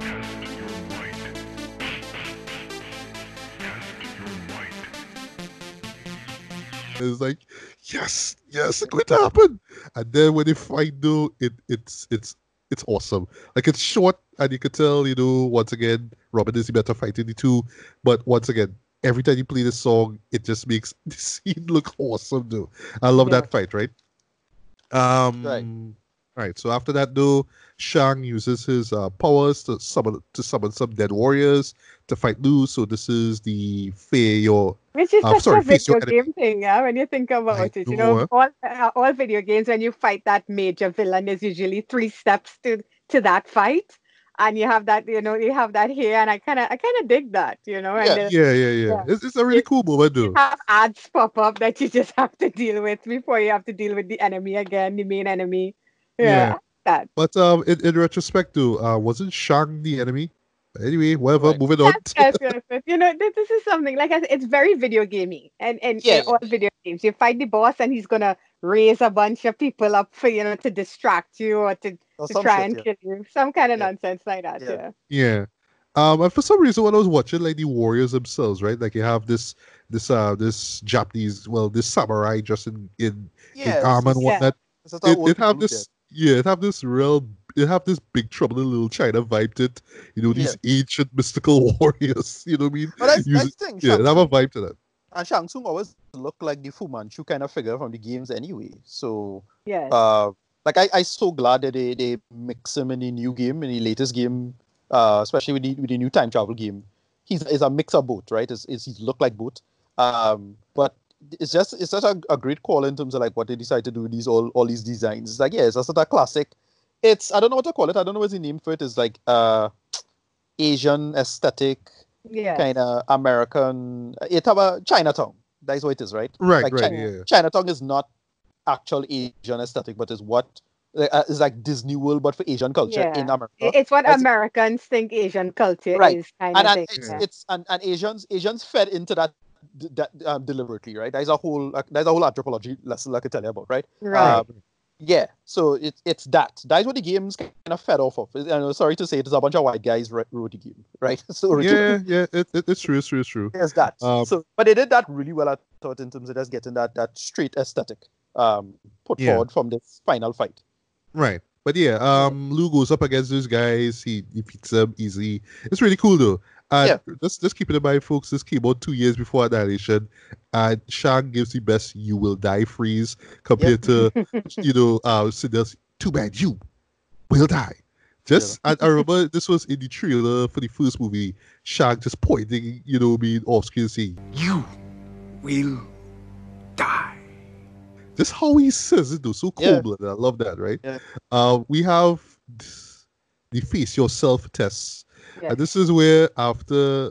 It's like, yes, it's going to happen. And then when they fight, though, it's awesome. Like, it's short, and you could tell, once again, Robin is the better fighter in the two. But once again, every time you play this song, it just makes the scene look awesome, though. I love Yeah. that fight, right? Right. Right. So after that, though, Shang uses his powers to summon some dead warriors to fight Lu. So this is the Which is such sorry, a face your video enemy. game thing, yeah. When you think about it, know, all video games, when you fight that major villain, there's usually 3 steps to that fight, and you have that, you have that here, and I kind of dig that, and Yeah. Yeah. It's a really cool moment, you though. have ads pop up that you just have to deal with before you have to deal with the enemy again, the main enemy. Yeah. Yeah, I like that. But in retrospect, though, wasn't Shang the enemy? Anyway, whatever. Right. Moving on. Yes. This is something like I said, it's very video gamey, and Yeah. in all video games, you fight the boss, and he's gonna raise a bunch of people up for to distract you or to some try shit, and yeah. kill you, some kind of Yeah. nonsense like that. Yeah. Yeah. Yeah. And for some reason, when I was watching, like, the warriors themselves, right? Like, you have this Japanese, well, this samurai dressed in Yeah. armor and whatnot. It's just a old It have people this, yeah, it have this Big Trouble in Little China vibe to it. These ancient mystical warriors. You know what I mean? But that's Using- the thing. yeah, Shang it have a Tsung, vibe to that. and Shang Tsung always looked like the Fu Manchu kind of figure from the games anyway. So, Yes. like I so glad that they mix him in the new game, in the latest game, especially with the new time travel game. He's a mix of both, right? He look like both. But it's such a great call in terms of like what they decide to do with all these designs. It's like, it's just a classic. I don't know what to call it. I don't know what's the name for it. It's like Asian aesthetic, Yes. kind of American. It's about Chinatown. That's what it is, right? Right, Like right, China. yeah. Chinatown is not actual Asian aesthetic, but is what is like Disney World, but for Asian culture in Yeah. America. It's what As- Americans think Asian culture Right. is, kind And, of and thing. it's Yeah. it's and Asians fed into that deliberately, right? There's a whole anthropology lesson I could tell you about, right? Right. Yeah, so it's that. That's what the game's kind of fed off of. Sorry to say, it's a bunch of white guys wrote the game, right? So Yeah, it's true, it's true. there's that. Um, So, but they did that really well, I thought, in terms of just getting that straight aesthetic put Yeah. forward from this final fight. Right. But yeah, Lou goes up against those guys. He defeats them easily. It's really cool though. And just keep it in mind, folks. This came out 2 years before Annihilation, and Shang gives the best "you will die" freeze compared to Sidney's "too bad you will die." I remember this was in the trailer for the first movie. Shang just pointing, me off screen saying, You will die. just how he says it though, so cold-blooded. I love that, right? Yeah. We have the face yourself tests. Yeah. And this is where after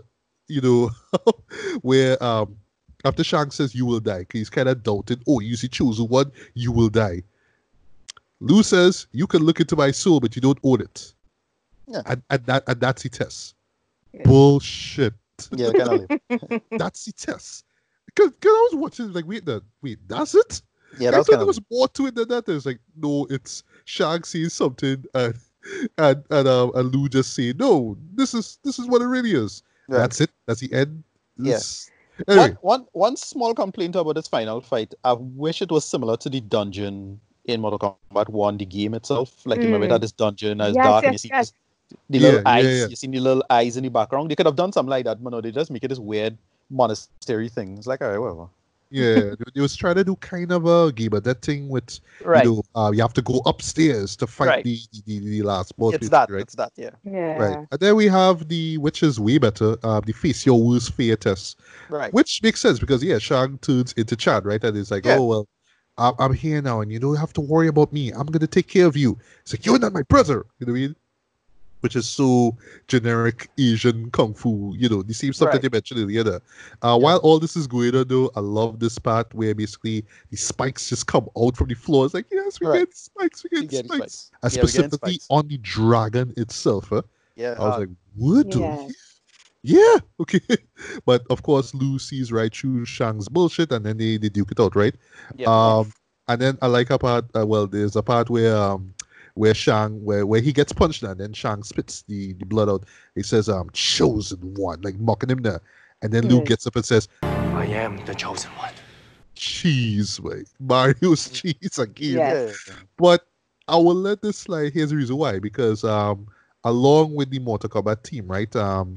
after Shang says you will die, 'cause he's kind of doubted, oh, you see chosen one, you will die. Lou says, you can look into my soul, but you don't own it. Yeah. And that's the test. Yeah. Bullshit. Yeah, kind of. That's the test. Because I was watching like, wait, that's it? Yeah, I that's thought kind there of. was more to it than that. There's like, no, it's Shang saying something and Lou just saying, no, this is what it really is. Right. That's it. That's the end. Yes. Anyway, One small complaint about this final fight. I wish it was similar to the dungeon in Mortal Kombat 1, the game itself. Like, you remember that this dungeon is Yes, dark and you yes, see yes. the little Yeah, eyes. yeah. You see the little eyes in the background. They could have done something like that, but no, they just make it this weird monastery thing. It's like, all right, whatever. yeah, they was trying to do kind of a game of that thing with, Right. you have to go upstairs to fight Right. the last boss. It's basically, right? It's that, yeah. Yeah. Right. And then we have which is way better, the face your worst fear test. Right. Which makes sense because Shang turns into Chad, right? And it's like, Yeah. oh well, I'm here now, and you don't have to worry about me. I'm gonna take care of you. It's like, you're not my brother. You know what I mean? Which is so generic Asian kung fu. The same stuff that Right. they mentioned earlier. While all this is going on, though, I love this part where basically the spikes just come out from the floor. It's like, yes, we Right. get spikes, we You get get the spikes. spikes. And Yeah, we get specifically spikes. on the dragon itself. Huh? Yeah. I was like, what? Yeah. Yeah, okay. But of course, Lou sees right through Shang's bullshit, and then they duke it out, right? yeah. And then I like a part. There's a part where Shang, where he gets punched, and then Shang spits the blood out. He says, "Chosen one," like mocking him there. And then Lou Yes. gets up and says, I am the chosen one. "Cheese, mate. Mario's cheese again." Yes. Yeah. But I will let this slide. Here's the reason why. Because along with the Mortal Kombat team, right?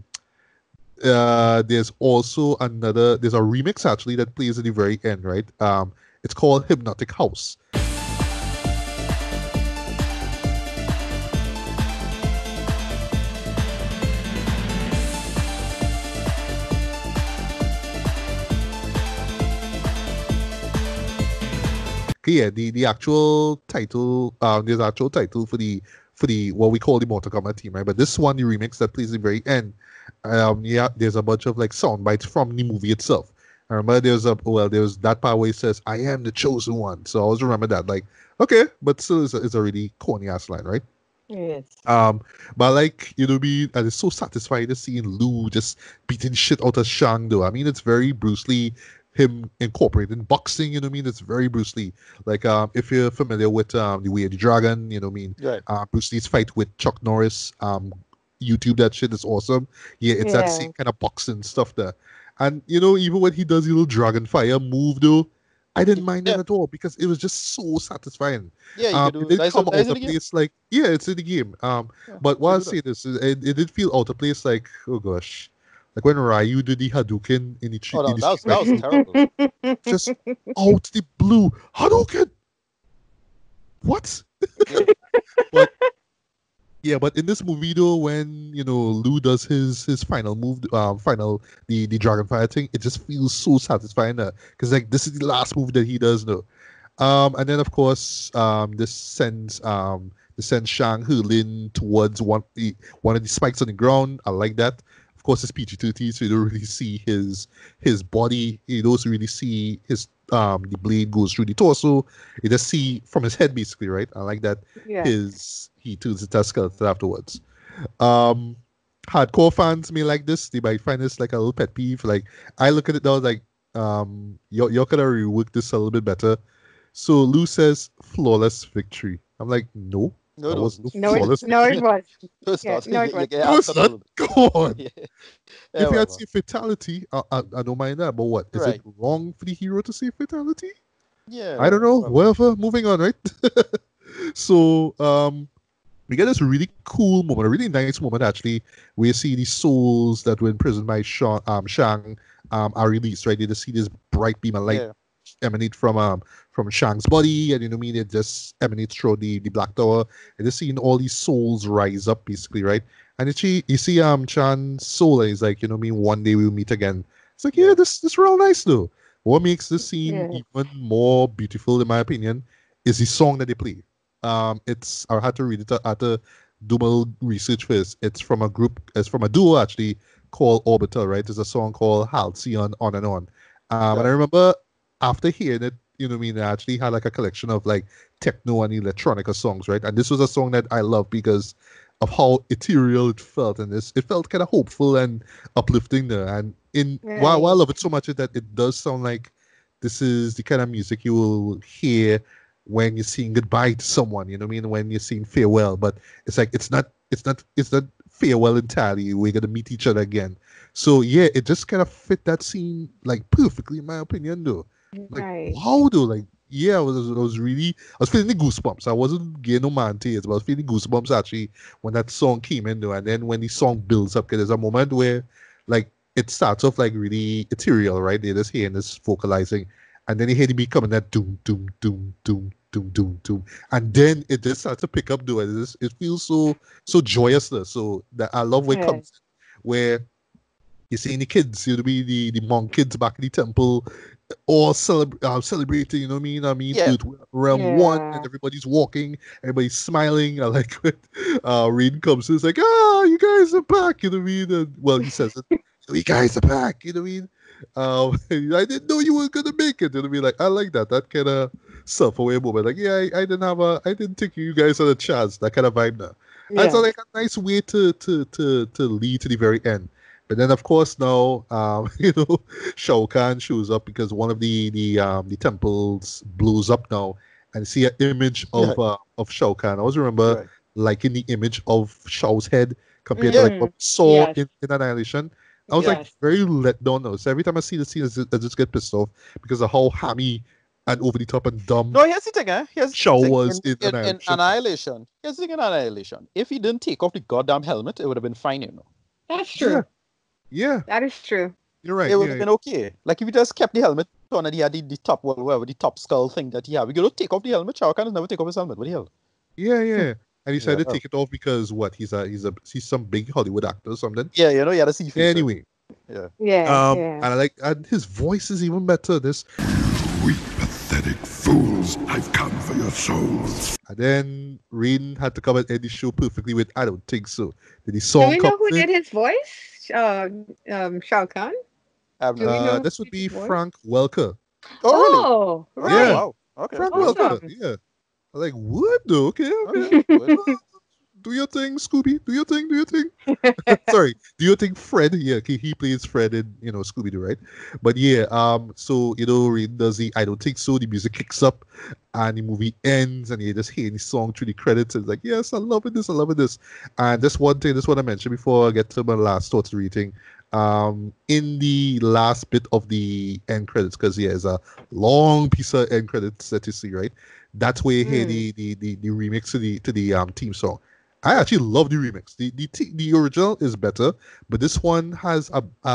There's also there's a remix actually that plays at the very end, right? It's called Hypnotic House. Okay, yeah, the actual title, there's an actual title for the what we call the Mortal Kombat team, right? But this one, the remix that plays at the very end, there's a bunch of like sound bites from the movie itself. I remember there was that part where he says, "I am the chosen one." So I always remember that, like, okay, but still, it's a really corny ass line, right? Yes. But like, me, and it's so satisfying to see Lou just beating shit out of Shang, though. I mean, it's very Bruce Lee, him incorporating boxing, you know what I mean? It's very Bruce Lee. Like, if you're familiar with The Way of the Dragon, you know what I mean? Right. Bruce Lee's fight with Chuck Norris, YouTube that shit is awesome. Yeah, it's that Yeah. same kind of boxing stuff there. And, even when he does the little dragon fire move, though, I didn't mind it at all because it was just so satisfying. Yeah, you It could do didn't come out in of the game. place like, yeah, it's in the game. But while I say this, it did feel out of place, like, oh gosh, like when Ryu did the Hadouken in the Oh, no, in the that was street, terrible. just out the blue Hadouken. What? But yeah, but in this movie though, when Lou does his final move, the dragon fire thing, it just feels so satisfying because like this is the last move that he does though. And then of course this sends Shang hurling towards one of the spikes on the ground. I like that. Of course, it's PG-13, so you don't really see his body. You don't really see his the blade goes through the torso. You just see from his head basically, right? I like that. Yeah. He turns into a skeleton afterwards. Hardcore fans may like this. They might find this like a little pet peeve. Like I look at it now like y'all could have reworked this a little bit better. So Lou says flawless victory. I'm like, no, No, that it was no wasn't. flawless No, it victory. was. No, it's Yeah, not. no, it You was. get No, it's answered not. all. Come on. Yeah. If you had Whatever. say fatality, I don't mind that. But what? Is it Right. wrong for the hero to say fatality? Yeah. I don't know. whatever. Whatever. Moving on, right? So we get this really cool moment, a really nice moment actually, where you see these souls that were imprisoned by Shang are released, right? You just see this bright beam of light Yeah. emanate from Shang's body, and you know what I mean, it just emanates through the Black Tower. And just seeing all these souls rise up, basically, right? And you see Chan's soul, and he's like, you know what I mean, one day we'll meet again. It's like, yeah, Yeah. this real nice though. What makes this scene Yeah. even more beautiful, in my opinion, is the song that they play. It's I had to read it. I had to do my little research first. It's from a group. It's from a duo actually called Orbital. Right? There's a song called Halcyon On and On. And I Yeah. remember after hearing it, you know what I mean. I actually had like a collection of like techno and electronica songs, right? And this was a song that I love because of how ethereal it felt, and this it felt kind of hopeful and uplifting there. And why I Right. love it so much is that it does sound like this is the kind of music you will hear when you're saying goodbye to someone, you know what I mean? When you're saying farewell, but it's like it's not farewell entirely. We're gonna meet each other again. So yeah, it just kind of fit that scene like perfectly, in my opinion, though. Like Right. wow, though, like yeah, I was feeling the goosebumps. I wasn't getting no man tears, but I was feeling goosebumps actually when that song came in, though. And then when the song builds up, 'cause there's a moment where like it starts off like really ethereal, right? They're just hearing this vocalizing, and then you hear the beat coming that doom doom doom doom doom doom doom, and then it just starts to pick up. Do it feels so joyous there. So that I love where it Yeah. comes where you're seeing the kids, you know, the monk kids back in the temple, all celebrating. You know what I mean? I mean, Yeah. Earth Realm One, Yeah. and everybody's walking, everybody's smiling. I like when Rain comes, it's like, you guys are back. You know what I mean? And, well, he says it. You guys are back. You know what I mean? I didn't know you were gonna make it. You know what I mean? Like I like that kind of self-aware moment. Like I didn't think you guys had a chance. That kind of vibe now. And so Yeah. like a nice way to lead to the very end. But then of course now you know Shao Kahn shows up because one of the temples blows up now, and see an image Yeah. of Shao Kahn. I always remember Right. liking the image of Shao's head compared to like what Mm. we saw Yes. in Annihilation. I was like Yes. very let down now. So every time I see the scene, I just get pissed off because of how hammy and over the top and dumb No, here's the thing, Here's the Shaw thing. was in In Annihilation. Annihilation, here's the thing in Annihilation. If he didn't take off the goddamn helmet, it would have been fine, you know. That's Yeah, true. yeah, That is true. you're right. It would Yeah, have been okay. Like if he just kept the helmet on and he had the top, well, whatever, the top skull thing that he had. We gonna take off the helmet. Shao Kahn has never take off his helmet. What the hell? yeah, yeah. And he Yeah. decided to take it off because what? He's some big Hollywood actor or something. Yeah, you know, he had a sea face. Anyway, Yeah. Yeah. and I like and his voice is even better. This Weak, pathetic fools, I've come for your souls. and then Rain had to come and end the show perfectly with I don't think so. Did the Do song we come know who in? did his voice? Shao Kahn? I've Do we know who This would did be his voice? Frank Welker. Oh, really? Oh, Oh, right. wow. Okay. Frank Well, Welker. Awesome. Yeah. I'm like, what? No, okay. okay. Well, Do your thing, Scooby. Do your thing. Do your thing. Sorry. Do you think Fred? Yeah, he plays Fred in Scooby Doo, right? But yeah, so Rain does the I don't think so. The music kicks up, and the movie ends, and you just hear the song through the credits. And it's like, yes, I'm loving this. And this one thing, this one I mentioned before I get to my last thoughts rating. In the last bit of the end credits, because yeah, it's a long piece of end credits that you see, right? That's where you hear the remix to the theme song. I actually love the remix. The original is better, but this one has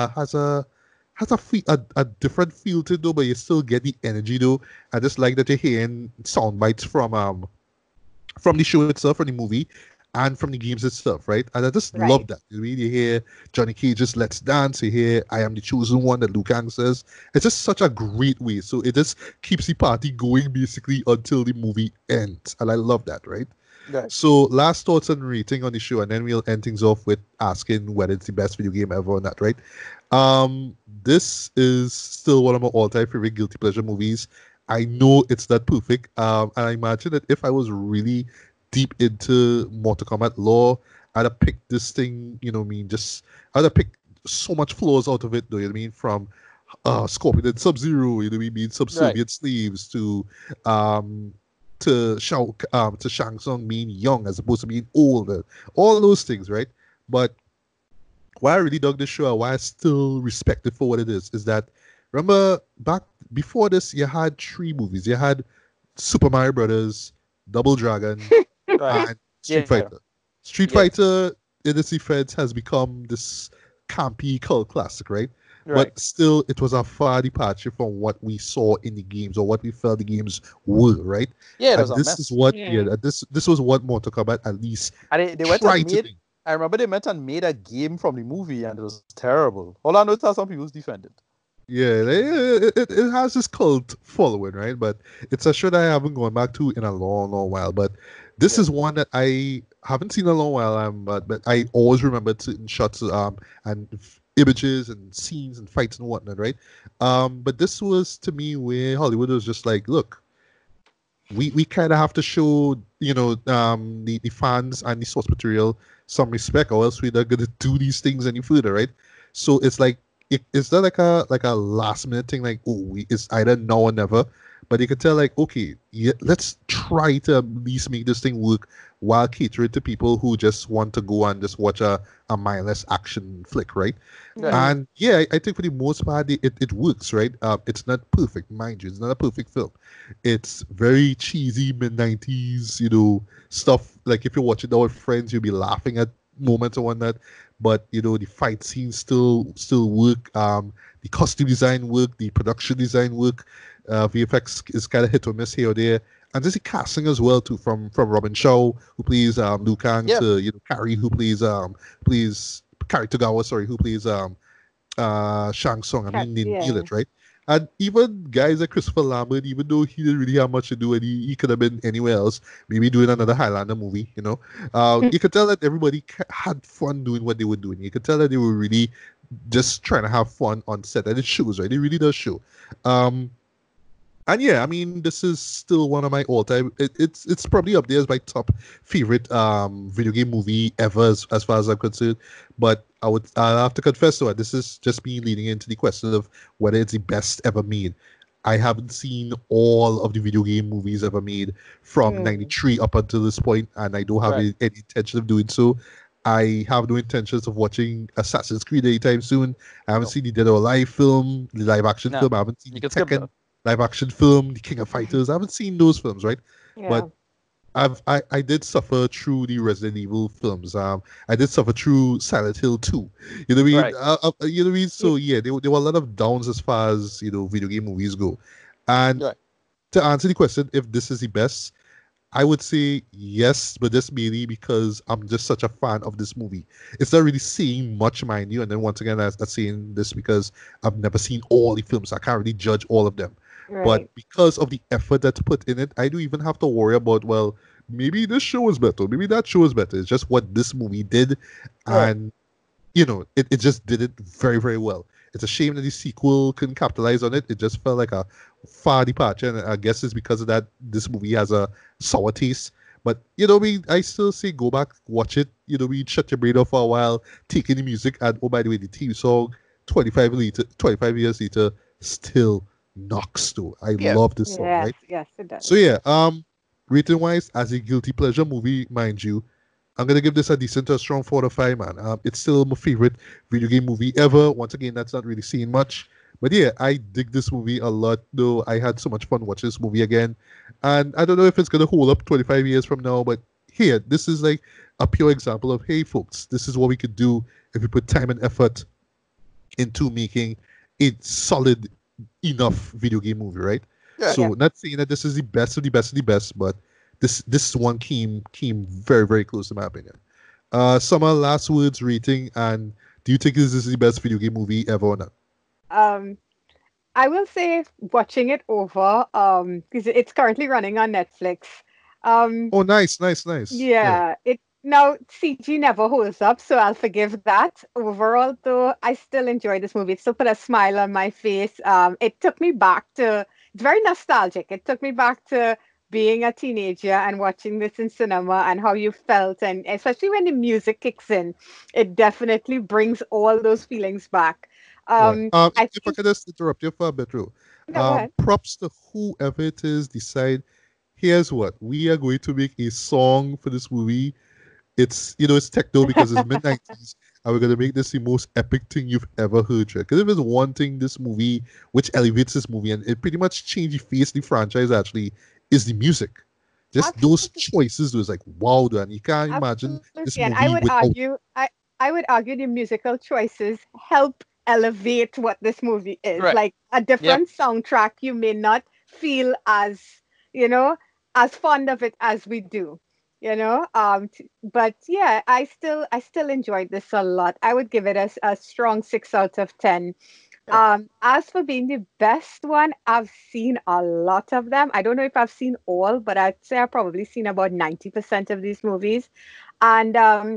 a different feel to it though, but you still get the energy though. I just like that you're hearing sound bites from the show itself, from the movie, and from the games itself, right? And I just love Right. that. You really hear Johnny Cage's "Let's Dance." You hear "I Am the Chosen One" that Liu Kang says. It's just such a great way. So it just keeps the party going basically until the movie ends, and I love that, right? right. So, last thoughts and rating on the show, and then we'll end things off with asking whether it's the best video game ever or not, right? This is still one of my all-time favorite guilty pleasure movies. I know it's not perfect, and I imagine that if I was really deep into Mortal Kombat lore, I'd have picked this thing. You know what I mean? I'd have picked so much flaws out of it. Though you know what I mean? From Scorpion and Sub-Zero, you know, we mean Right. subservient slaves um to Shang Tsung being young as opposed to being older. All those things, right? But why I really dug this show and why I still respect it for what it is that remember back before this you had three movies. You had Super Mario Brothers, Double Dragon, Right. and Street Yeah. Fighter. Street Yeah. Fighter in its defense has become this campy cult classic, right? Right. But still, it was a far departure from what we saw in the games or what we felt the games were, right? Yeah, it was And a this mess. is what, Yeah. this was what Mortal Kombat at least And they went tried and to made. do. I remember they went and made a game from the movie, and it was terrible. All I know is how some people's defended. Yeah, it has this cult following, right? But it's a show that I haven't gone back to in a long, long while. But this Yeah. is one that I haven't seen in a long while. But I always remember certain shots, and images and scenes and fights and whatnot, right? But this was to me where Hollywood was just like, look, we kind of have to show the fans and the source material some respect, or else we're not gonna do these things any further, right? So it's like it's not like a last minute thing, like it's either now or never. But you can tell, like, okay, yeah, let's try to at least make this thing work while catering to people who just want to go and just watch a mindless action flick, right? Right. And yeah, I think for the most part it works, right? It's not perfect, mind you. It's not a perfect film. It's very cheesy mid-90s, stuff. Like if you're watching that with friends, you'll be laughing at moments and whatnot. But the fight scenes still work. The costume design work, the production design work. VFX is kind of hit or miss here or there. And there's the casting as well too, from Robin Shaw, who plays Liu Kang, Yeah. to Carrie, who plays Carrie Togawa, sorry, who plays Shang Tsung. I mean, they nail Yeah. it, right? And even guys like Christopher Lambert, even though he didn't really have much to do and he could have been anywhere else, maybe doing another Highlander movie. You could tell that everybody had fun doing what they were doing. You could tell that they were really just trying to have fun on set, and it shows, right? It really does show. And yeah, I mean, this is still one of my all-time. It's probably up there as my top favorite video game movie ever, as far as I'm concerned. But I'll have to confess though, this is just me leading into the question of whether it's the best ever made. I haven't seen all of the video game movies ever made from '93 up until this point, and I don't have Right. any intention of doing so. I have no intentions of watching Assassin's Creed anytime soon. I haven't No. seen the Dead or Alive film, the live action No. film. I haven't seen You the can skip Tekken that. live action film, The King of Fighters. I haven't seen those films, right? Yeah. But I did suffer through the Resident Evil films. I did suffer through Silent Hill 2. You know what I mean? Right. You know what I mean? So yeah, there were a lot of downs as far as video game movies go. And Right. to answer the question, if this is the best, I would say yes, but just mainly because I'm just such a fan of this movie. It's not really saying much, mind you. And then once again, I'm saying this because I've never seen all the films. I can't really judge all of them. Right. But because of the effort that's put in it, I don't even have to worry about, well, maybe this show is better, maybe that show is better. It's just what this movie did. Right. And, it just did it very, very well. It's a shame that the sequel couldn't capitalize on it. It just felt like a far departure. And I guess it's because of that this movie has a sour taste. But, I still say go back, watch it. We shut your brain off for a while, take in the music. And, oh, by the way, the theme song, 25 years later, still knocks though. I Yeah. love this song, Yes, right? yes, it does. So yeah, rating wise, as a guilty pleasure movie, mind you, I'm gonna give this a decent to a strong 4 to 5, man. It's still my favorite video game movie ever. Once again, that's not really saying much. But yeah, I dig this movie a lot though. I had so much fun watching this movie again. And I don't know if it's gonna hold up 25 years from now, but here, this is like a pure example of, hey folks, this is what we could do if we put time and effort into making a solid enough video game movie, right? Yeah. So not saying that this is the best of the best of the best, but this one came very, very close to my opinion. Summer, last words, rating, and do you think this is the best video game movie ever or not? I will say watching it over, because it's currently running on Netflix. Oh, nice, nice, nice. Yeah, it now CG never holds up, so I'll forgive that. Overall, though, I still enjoy this movie. It still put a smile on my face. It took me back to it's very nostalgic. It took me back to being a teenager and watching this in cinema and how you felt, and especially when the music kicks in, it definitely brings all those feelings back. Right. I If I think could just interrupt you for a bit, Ru. no, go ahead. Props to whoever it is decide. Here's what we are going to make a song for this movie. It's techno because it's mid 90s, and we're gonna make this the most epic thing you've ever heard. Because if there's one thing this movie which elevates this movie and it pretty much changed the face of the franchise actually is the music. Just those Absolutely, choices was like wow, and you can't imagine this absolutely. And movie without. I would argue the musical choices help elevate what this movie is. Right. Like a Yep. different soundtrack, you may not feel as, you know, as fond of it as we do. But yeah, I still enjoyed this a lot. I would give it a strong 6 out of 10. As for being the best one, I've seen a lot of them. I don't know if I've seen all, but I'd say I've probably seen about 90% of these movies. And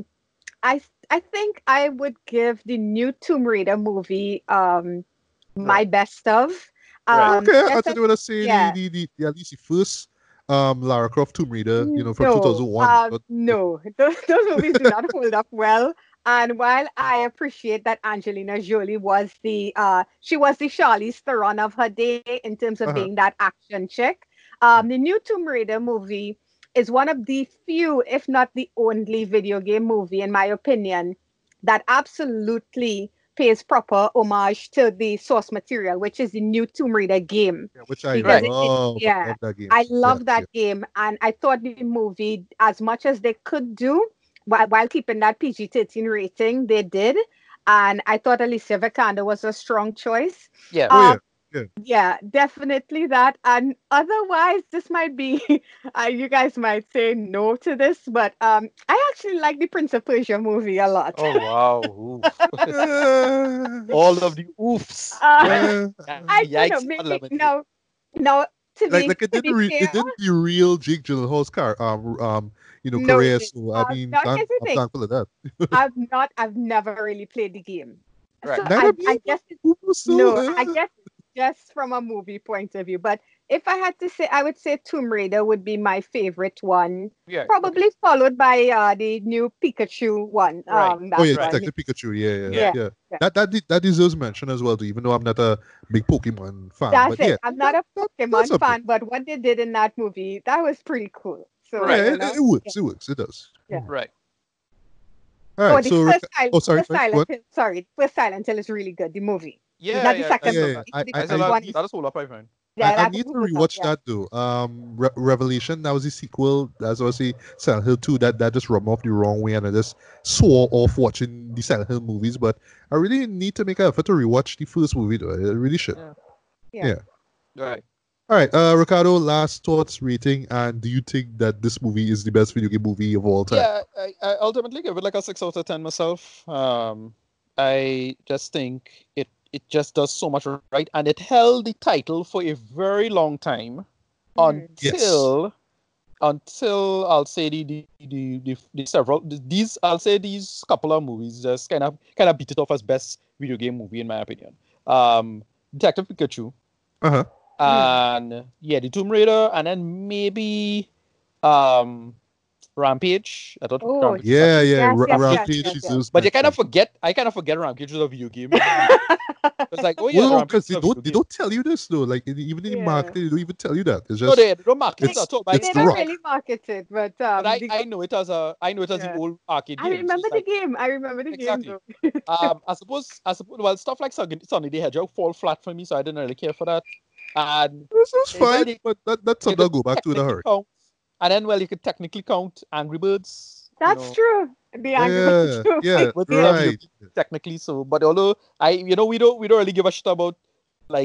I think I would give the new Tomb Raider movie my Right. best of. Right. Okay, I Just thought as, you were to say yeah, the at least the first Lara Croft Tomb Raider, from no, 2001. But no, those movies do not hold up well. And while I appreciate that Angelina Jolie was she was the Charlize Theron of her day in terms of uh-huh. being that action chick, the new Tomb Raider movie is one of the few, if not the only, video game movie, in my opinion, that absolutely pays proper homage to the source material, which is the new Tomb Raider game, Yeah, which I because Right. love. I yeah, love that game. I Yeah, love yeah. that game, and I thought the movie, as much as they could do, while keeping that PG-13 rating, they did, and I thought Alicia Vikander was a strong choice. Yeah. Oh Um, yeah, yeah. yeah, definitely that. And otherwise, this might be, you guys might say no to this, but I actually like the Prince of Persia movie a lot. Oh wow. Oof. Uh, All of the oofs. uh, uh, I don't know, Yikes maybe unlimited. no, to be it to didn't be fair, it didn't derail Jake Gyllenhaal's no, it career. did. So I mean, Now here's the I'm thing. thankful of that. I've never really played the game. Right. So Neither I me. guess So no, I guess just from a movie point of view. But if I had to say, I would say Tomb Raider would be my favorite one, Yeah. Okay. probably followed by the new Pikachu one. Right. oh That yeah, Right. one. Detective Pikachu. Yeah, Yeah. Yeah, yeah, yeah. yeah. That deserves mention as well, too. Even though I'm not a big Pokemon fan, That's but yeah, it. I'm not a that's Pokemon up there. fan, but what they did in that movie, that was pretty cool. So, Right. Yeah, it yeah, works. It works. It does. yeah. Right. All Oh, right. So oh, sorry, first sorry. Go Silent on. Hill. Sorry, first Silent Hill is really good. The movie, Yeah. not the Yeah. Yeah, second yeah, movie. yeah. The I said first that. one is, That is all up, I find. yeah, I that need to movie was, rewatch yeah. that though. Revelation. That was the sequel. That's obviously Silent Hill 2. That just rubbed me off the wrong way, and I just swore off watching the Silent Hill movies. But I really need to make an effort to rewatch the first movie though. I really should. Yeah. Yeah. Yeah. Right. All right, Ricardo. Last thoughts, rating, and do you think that this movie is the best video game movie of all time? Yeah. I ultimately give it like a 6 out of 10 myself. I just think it just does so much right, and it held the title for a very long time Mm. Yes. until I'll say the several these I'll say these couple of movies just kind of beat it off as best video game movie in my opinion. Detective Pikachu Uh-huh. and yeah, the Tomb Raider, and then maybe um Rampage. I thought Oh, Rampage was Yeah, actually, yeah. yes, yes, yes, Rampage yes, yes. deserves but mention. I kind of forget Rampage is a video game. It's like, oh yeah, Well, no, Rampage because is a video they game. don't tell you this though. Like even in the Yeah. marketing, they don't even tell you that. It's No, just they don't market it it's at all. They it's the don't rock. really market it, but But I, the, I know it as the yeah. old arcade I game. So remember it's the like game. I remember the game exactly. though. I suppose well, stuff like Sonic the Hedgehog fall flat for me, so I didn't really care for that. And This is well, fine, but that's you something I'll could go back to in a technically hurry. count, and then well, you could technically count Angry Birds. That's true. The Angry Birds Yeah, too. yeah, But Yeah. right. technically so. But although we don't really give a shit about like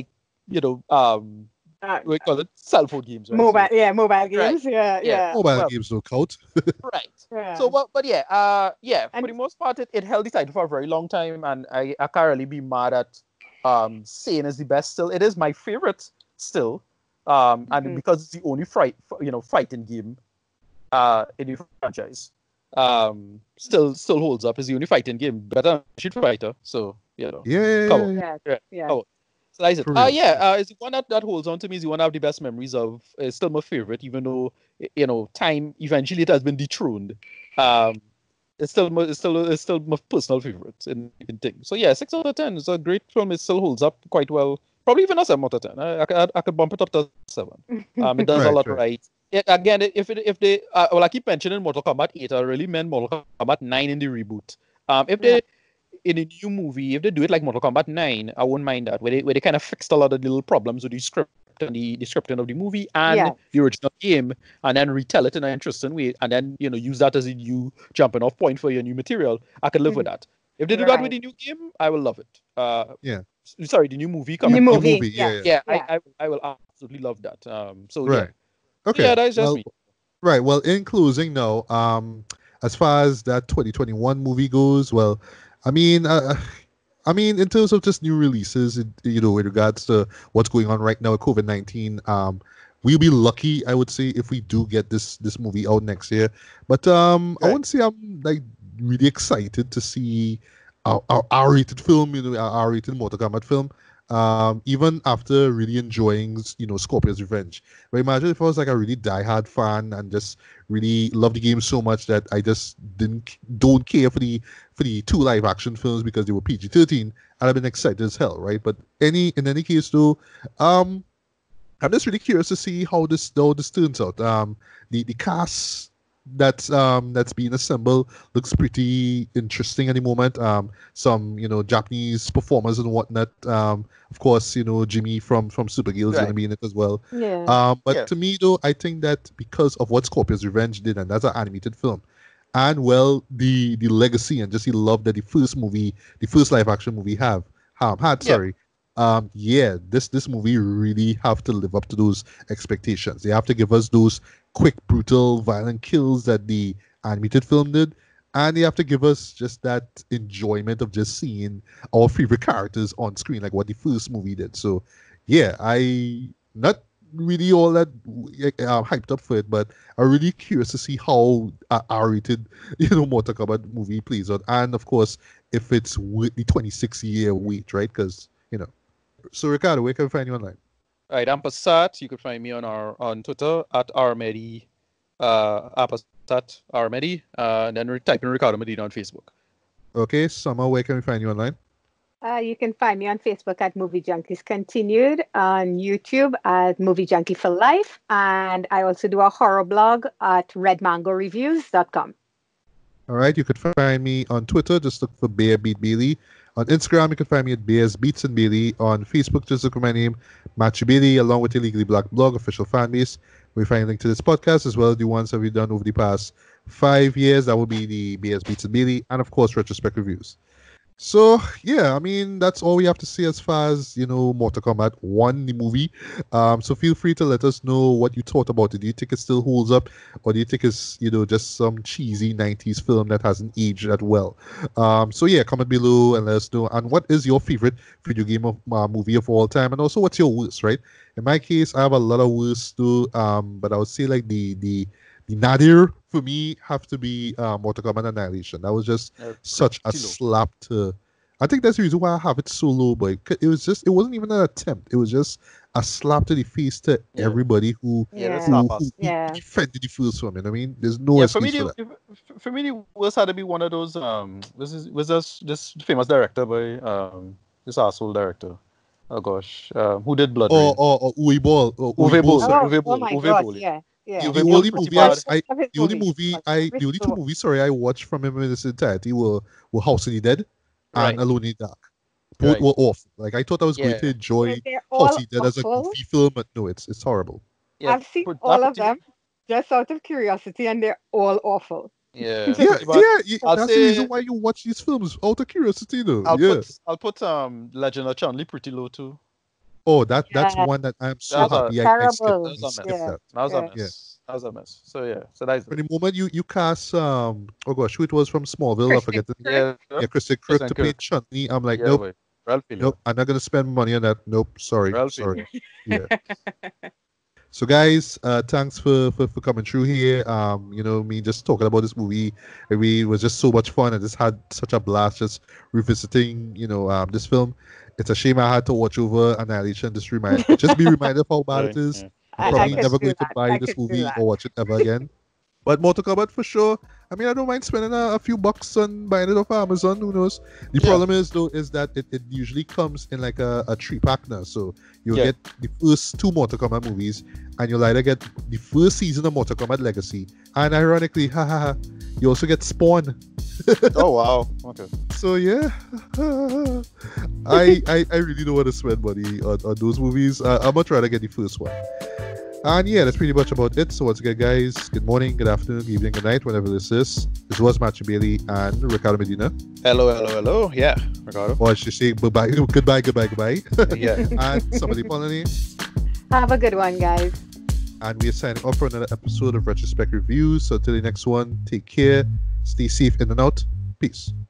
Uh, we call it cell phone games, right? mobile, So yeah, mobile right, games. Yeah, yeah. yeah, Mobile Well, games don't count. right. yeah. So, but yeah, for the And most part, it held the title for a very long time, and I can't really be mad at saying it's the best still. It is my favorite still, and Mhm. because it's the only fighting game in the franchise, still holds up. It's the only fighting game better than Street Fighter. So Yeah, come on. yeah, Yeah. yeah. Oh, so that's it. For real. It's the one that holds on to me. It's the one I have the best memories of. It's still my favorite, even though time eventually it has been dethroned. Um, it's still my personal favorite in thing. So yeah, 6 out of 10. It's a great film. It still holds up quite well. Probably even a 7 out of 10. I could bump it up to 7. It does a Right, lot right. right. Again, if they well, I keep mentioning Mortal Kombat 8. I really meant Mortal Kombat 9 in the reboot. If they in a new movie, if they do it like Mortal Kombat 9, I wouldn't mind that. Where they kind of fixed a lot of the little problems with the script and the scripting of the movie and Yeah. the original game, and then retell it in an interesting way, and then use that as a new jumping off point for your new material. I could live with that. If they do that with the new game, I will love it. Yeah. Sorry, the new movie New coming. movie. Yeah. Yeah, Yeah. I will absolutely love that. So Right. yeah. Okay. Yeah, that is just well, me. Right. Well, in closing, now, as far as that 2021 movie goes, well, I mean, in terms of just new releases, with regards to what's going on right now with COVID-19, we'll be lucky, I would say, if we do get this movie out next year. But I wouldn't say I'm like really excited to see our R-rated film, our R-rated Mortal Kombat film. Even after really enjoying, Scorpion's Revenge. But imagine if I was like a really diehard fan and just really love the game so much that I just don't care for the 2 live action films because they were PG-13, I'd have been excited as hell, right? But in any case though, I'm just really curious to see how this turns out. The cast that's being assembled looks pretty interesting at the moment. Some Japanese performers and whatnot. Of course, Jimmy from Supergirl is going to be in it as well. Yeah. But to me though, I think that because of what Scorpion's Revenge did, and that's an animated film, and well, the legacy and just the love that the first live action movie had. Sorry. This movie really have to live up to those expectations. They have to give us those quick, brutal, violent kills that the animated film did, and they have to give us just that enjoyment of just seeing our favorite characters on screen, like what the first movie did. So, yeah, I not really all that hyped up for it, but I'm really curious to see how R-rated, Mortal Kombat movie plays out, and of course, if it's with the 26-year wait, right? Because So Ricardo, where can we find you online? All right, I'm Passat. You can find me on Twitter at Armedi, Passat Armedi, and then type in Ricardo Medina on Facebook. Okay, Summer, where can we find you online? You can find me on Facebook at Movie Junkies Continued, on YouTube at Movie Junkie for Life, and I also do a horror blog at redmangoreviews.com. All right, you could find me on Twitter. Just look for Bear Beat Bailey. On Instagram, you can find me at Bears Beats and Bailey. On Facebook, just look for my name, Matthew Bailey, along with the Legally Black blog, official fan base. We find a link to this podcast as well as the ones that we've done over the past 5 years. That will be the Bears Beats and Bailey, and of course, retrospect reviews. So, yeah, I mean, that's all we have to say as far as, Mortal Kombat 1, the movie. So feel free to let us know what you thought about it. Do you think it still holds up? Or do you think it's, just some cheesy 90s film that hasn't aged that well? So, yeah, comment below and let us know. And what is your favorite video game movie of all time? And also, what's your worst, right? In my case, I have a lot of worst too. But I would say, like, the nadir for me have to be Mortal Kombat Annihilation. That was just such a slap to. I think that's the reason why I have it so low, but it wasn't even an attempt. It was just a slap to the face to everybody who defended the first film. You know what I mean? There's no excuse for that. For me, the worst had to be one of those. This famous director by this asshole director. Oh gosh, who did Blood Rain? Uwe Boll. Uwe Boll. Oh my God, yeah. Yeah. The only two movies I watched from him in its entirety were House of the Dead and Alone in the Dark. Both were awful. Like I thought I was going to enjoy House of the Dead as a goofy film, but no, it's horrible. Yeah, I've seen all of them just out of curiosity, and they're all awful. Yeah. That's the reason why you watch these films, out of curiosity, though. I'll put Legend of Chun-Li pretty low too. Oh, that's one that I'm so happy I skipped that. That was a mess. So yeah, so that's for the moment you cast oh gosh, who it was from Smallville, I forget the name. Kristen Kirk to play Chun-Li. I'm like, nope, I'm not gonna spend money on that. Nope, sorry. Yeah. So guys, thanks for coming through here. Me just talking about this movie. It was just so much fun. I just had such a blast just revisiting, this film. It's a shame I had to watch over Annihilation. Just be reminded of how bad it is. I'm probably never going to buy this movie or watch it ever again. But Mortal Kombat for sure. I mean, I don't mind spending a few bucks on buying it off Amazon. Who knows? The Yeah. problem is though is that it usually comes in like a 3-pack now. So you'll Yeah. get the first 2 Mortal Kombat movies, and you'll either get the first season of Mortal Kombat Legacy, and ironically, you also get Spawn. Oh wow. Okay. So yeah, I really don't want to spend money on those movies. I'm much rather get the first one. And yeah, that's pretty much about it. So once again, guys, good morning, good afternoon, good evening, good night, whenever this is. This was Matthew Bailey and Ricardo Medina. Hello. Yeah, Ricardo. Or I should say goodbye. Yeah. And somebody Polony. Have a good one, guys. And we are signing off for another episode of Retrospect Reviews. So until the next one, take care, stay safe in and out. Peace.